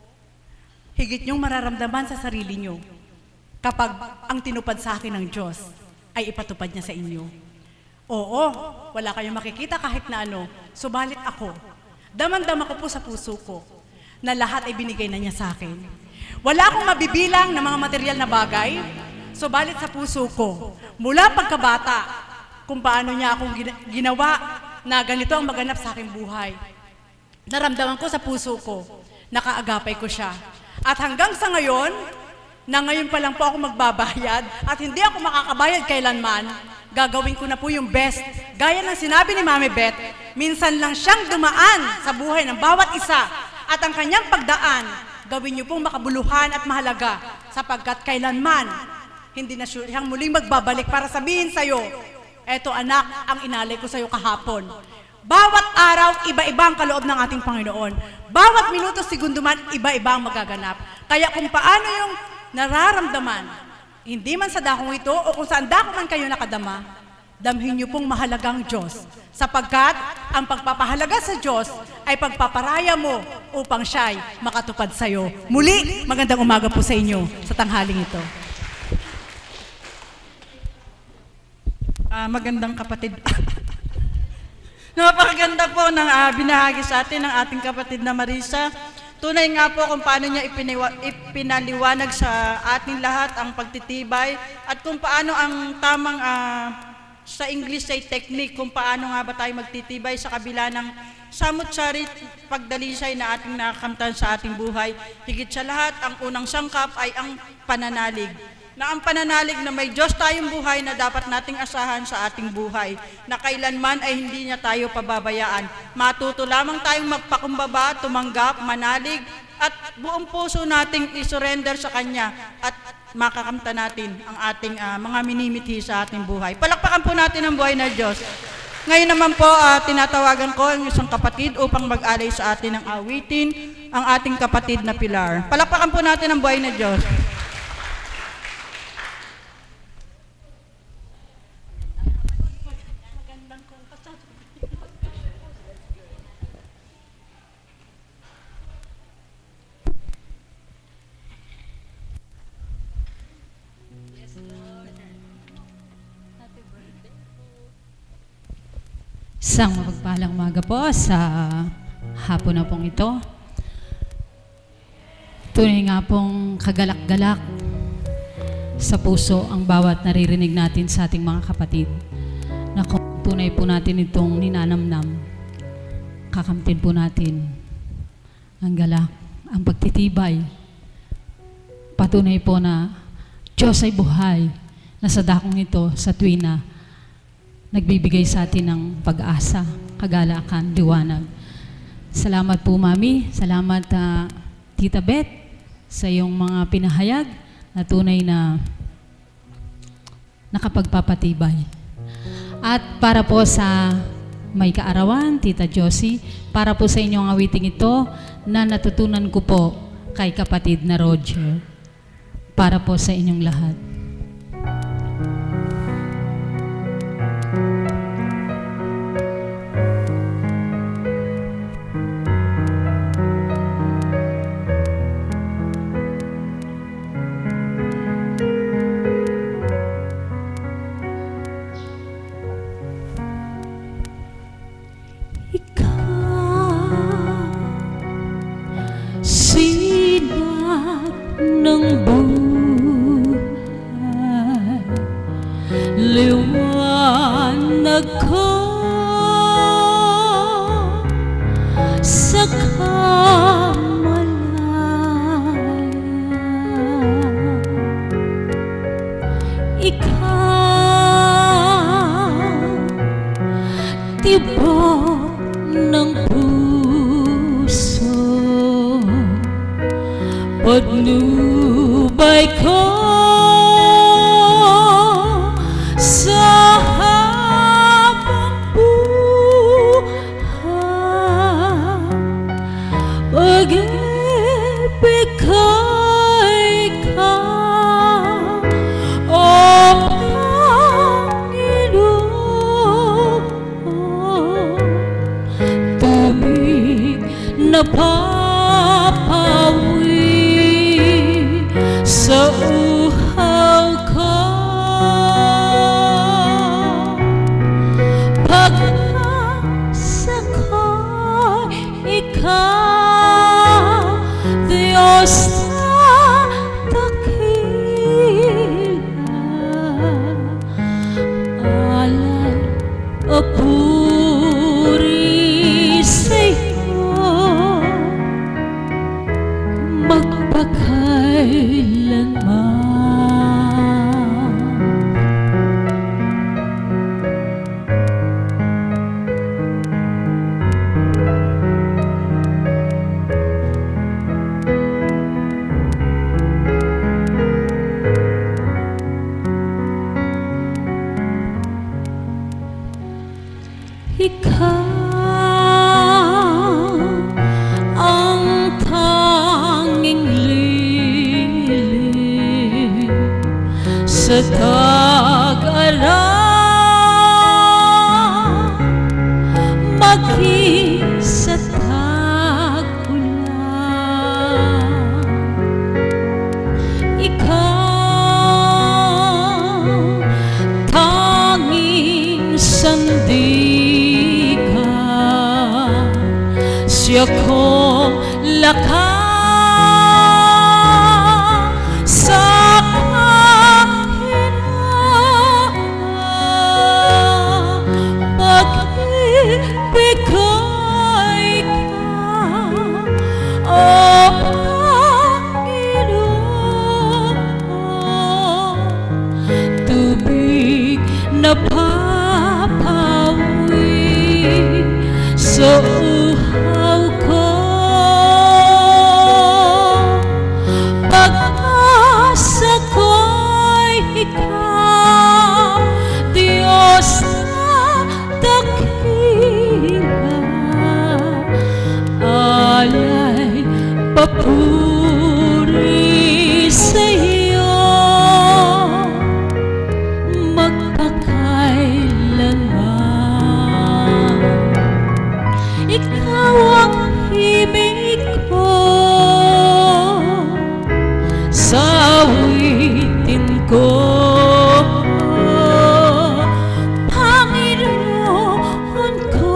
higit niyong mararamdaman sa sarili niyo kapag ang tinupad sa akin ng Diyos ay ipatupad niya sa inyo. Oo, wala kayong makikita kahit na ano, subalit ako, damang-dama ko po sa puso ko na lahat ay binigay na niya sa akin. Wala akong mabibilang na mga material na bagay, subalit sa puso ko, mula pagkabata, kung paano niya akong ginawa na ganito ang maganap sa aking buhay. Naramdaman ko sa puso ko, nakaagapay ko siya. At hanggang sa ngayon, na ngayon pa lang po ako magbabayad at hindi ako makakabayad kailanman, gagawin ko na po yung best. Gaya ng sinabi ni Mami Beth, minsan lang siyang dumaan sa buhay ng bawat isa at ang kanyang pagdaan, gawin niyo pong makabuluhan at mahalaga sapagkat kailanman, hindi na siyang muling magbabalik para sabihin sa'yo, eto anak, ang inalay ko sa'yo kahapon. Bawat araw, iba-iba ang kaloob ng ating Panginoon. Bawat minuto, segundo man, iba-iba ang magaganap. Kaya kung paano yung nararamdaman, hindi man sa dakong ito o kung saan dako man kayo nakadama, damhin niyo pong mahalagang Diyos, sapagkat ang pagpapahalaga sa Diyos ay pagpaparaya mo upang siya'y makatupad sa iyo. Muli, magandang umaga po sa inyo sa tanghaling ito. Ah, magandang kapatid. Napakaganda po ng uh, binahagi sa atin ng ating kapatid na Marisa. Tunay nga po kung paano niya ipiniwa, ipinaliwanag sa ating lahat ang pagtitibay at kung paano ang tamang, uh, sa English ay technique, kung paano nga ba tayo magtitibay sa kabila ng samut-sarit pagdalisay na ating nakakamtan sa ating buhay. Higit sa lahat, ang unang sangkap ay ang pananalig. Na ang pananalig na may Diyos tayong buhay na dapat nating asahan sa ating buhay, na kailanman ay hindi niya tayo pababayaan. Matuto lamang tayong magpakumbaba, tumanggap, manalig, at buong puso nating isurrender sa Kanya at makakamta natin ang ating uh, mga minimithi sa ating buhay. Palakpakan po natin ang buhay na Diyos. Ngayon naman po, uh, tinatawagan ko ang isang kapatid upang mag-alay sa atin ng awitin, ang ating kapatid na Pilar. Palakpakan po natin ang buhay na Diyos. Isang mapagpalang umaga po sa hapon na pong ito. Tunay nga pong kagalak-galak sa puso ang bawat naririnig natin sa ating mga kapatid. Na kung tunay po natin itong ninanamnam, kakamtin po natin ang galak, ang pagtitibay. Patunay po na Diyos ay buhay na sa dakong ito sa tuwin na nagbibigay sa atin ng pag-asa, kagalakan, liwanag. Salamat po, Mami. Salamat, uh, Tita Beth, sa iyong mga pinahayag na tunay na nakapagpapatibay. At para po sa may kaarawan, Tita Josie, para po sa inyong awiting ito na natutunan ko po kay kapatid na Roger. Para po sa inyong lahat. Pagnubay ko sa habang buhay, pag-ibig ko ikaw, O Panginoon, tubig na papawi sa uhaw ko, pag-asa ko'y ikaw, Diyos na dakila, alay o puri sa'yo, magpakailanman. Ikaw ang tanging lilim sa tag-aram, akong lakas sa kahirap. Pag-ibig ko'y ikaw, O Panginoon. Tubig na papawi sa uhaw ko. Pag-asa ko'y ikaw, Diyos na dakila. Alay papuri sa'yo magpakailanman. Ikaw ang himig ko, sawitin ko, Panginoon ko.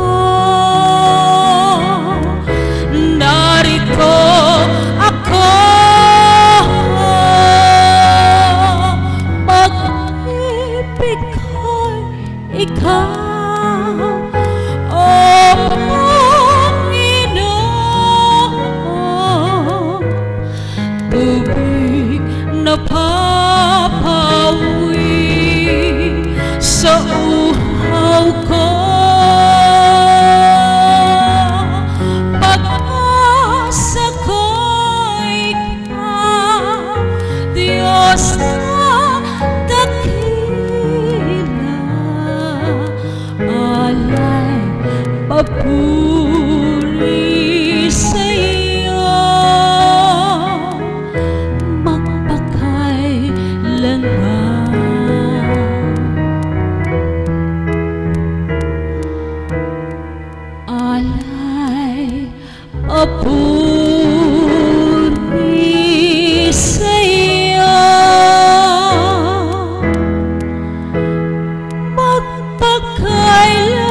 Narito ako, mag-ibig ko'y ikaw, O Panginoon. Tubig na papawi sa uhaw ko. Pag-asa ko'y ikaw, Diyos na dakila. Alay papuri sa'yo magpakailanman. Alay papuri sa'yo magpakailanman.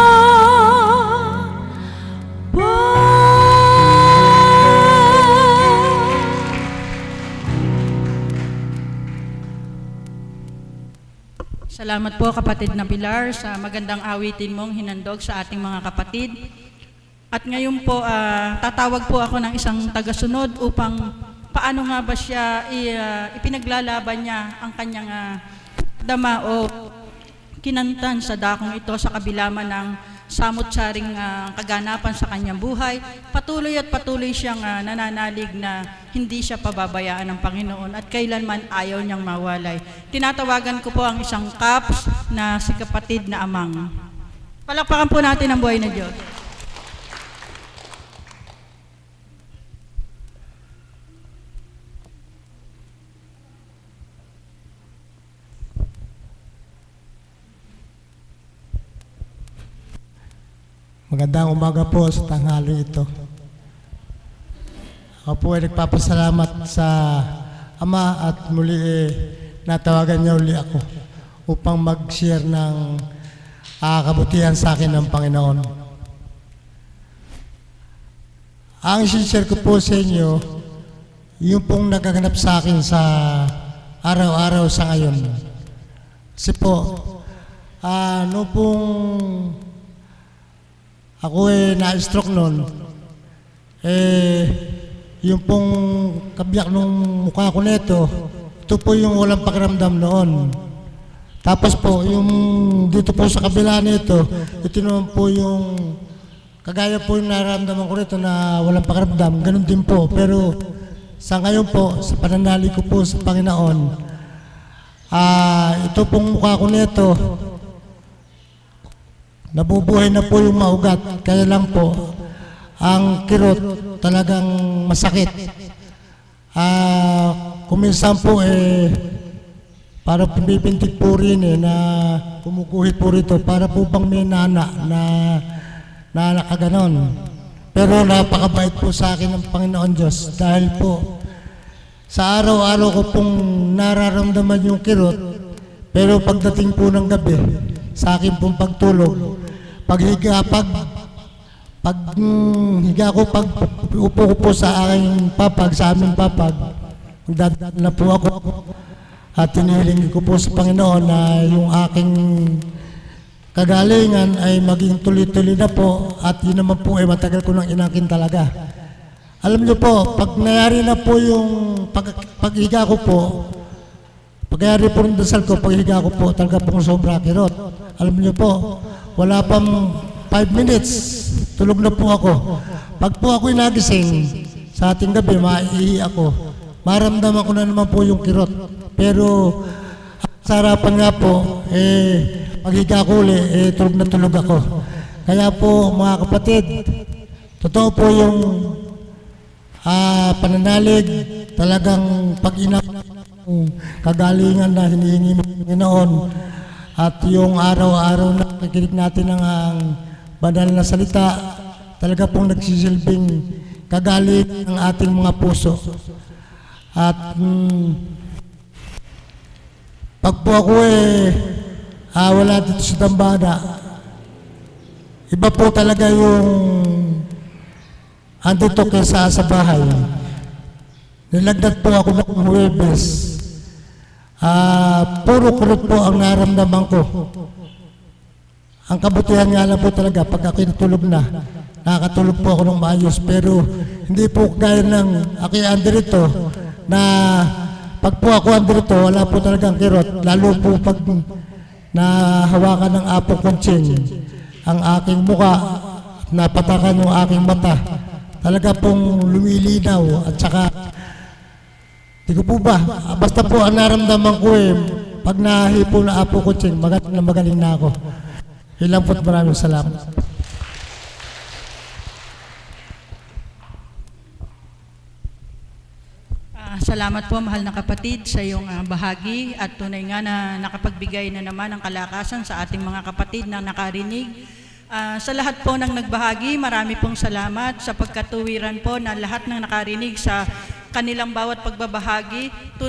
Salamat po kapatid na Pilar sa magandang awitin mong hinandog sa ating mga kapatid. At ngayon po, ah, tatawag po ako ng isang tagasunod upang paano nga ba siya i, ah, ipinaglalaban niya ang kanyang ah, dama o kinantan sa dakong ito sa kabila man ng samot-saring ah, kaganapan sa kanyang buhay. Patuloy at patuloy siyang ah, nananalig na hindi siya pababayaan ng Panginoon at kailanman ayaw niyang mawalay. Tinatawagan ko po ang isang kaps na si kapatid na Amang. Palakpakan po natin ang buhay ng Diyos. Magandang umaga po sa tanghali ito. Ako po ay nagpapasalamat sa Ama at muli eh, natawagan niya uli ako upang mag-share ng uh, kabutihan sa akin ng Panginoon. Ang i-share ko po sa inyo, yung pong nagaganap sa akin sa araw-araw sa ngayon. Kasi po, uh, no pong ako eh na-stroke noon, eh, yung pong kabiyak nung mukha ko nito, ito po yung walang pakiramdam noon. Tapos po, yung dito po sa kabila nito, ito naman po yung, kagaya po yung nararamdaman ko nito na walang pakiramdam, ganun din po. Pero sa ngayon po, sa pananalig ko po sa Panginoon, ah, ito pong mukha ko nito, nabubuhay na po yung maugat, kaya lang po, ang kirot talagang masakit. Ah, kuminsan po eh, para pumipintig po rin eh, na kumukuhit po rito, para po bang may nana na, na nakaganon. Pero napakabait po sa akin ng Panginoon Diyos, dahil po, sa araw-araw ko pong nararamdaman yung kirot, pero pagdating po ng gabi, sa akin pong pagtulog, paghiga, pag pag mm, higa ko, pag upo ko po sa aking papag, sa aming papag, magdadaan na po ako at tinihiling ko po sa Panginoon na yung aking kagalingan ay maging tuloy-tuloy na po at yun naman po ay matagal ko nang inangkin talaga. Alam niyo po, pag nangyari na po yung pag, paghiga ko po, pag-ayari po ng dasal ko, paghiga ko po, talaga pong sobra kirot. Alam niyo po, wala pang five minutes, tulog na po ako. Pag po ako'y nagising, sa ating gabi, maiihi ako. Maramdaman ko na naman po yung kirot. Pero, sa harapan nga po, eh, paghiga ko uli, eh, tulog na tulog ako. Kaya po, mga kapatid, totoo po yung ah, pananalig, talagang pag-ina kagalingan na hinihingi ng Panginoon at yung araw-araw na nakikinig natin ng ang banal na salita, talaga pong nagsisilbing kagalingan ng ating mga puso. At mm, pag po ako eh ah, wala dito sa dambana, iba po talaga yung andito kaysa sa bahay. Nilagnat po ako ng Huwebes. Ah, puro kurot po ang naramdaman ko. Ang kabutihan nga lang po talaga, pag ako'y natulog na, nakakatulog po ako ng maayos. Pero hindi po gaya ng ako'y andito na pag po ako andito, wala po talagang kirot. Lalo po pag nahawakan ng Apo Conching ang aking muka, napatakan yung aking mata, talaga pong lumilinaw at saka di ko po ba, basta po ang naramdaman ko eh, pag nahipo na Apo Conching, magaling na magaling na ako. Ilang po't maraming salamat. Ah, salamat po, mahal na kapatid, sa iyong ah, bahagi at tunay nga na nakapagbigay na naman ng kalakasan sa ating mga kapatid na nakarinig. Ah, sa lahat po ng nagbahagi, marami pong salamat sa pagkatuwiran po na lahat ng nakarinig sa kanilang bawat pagbabahagi.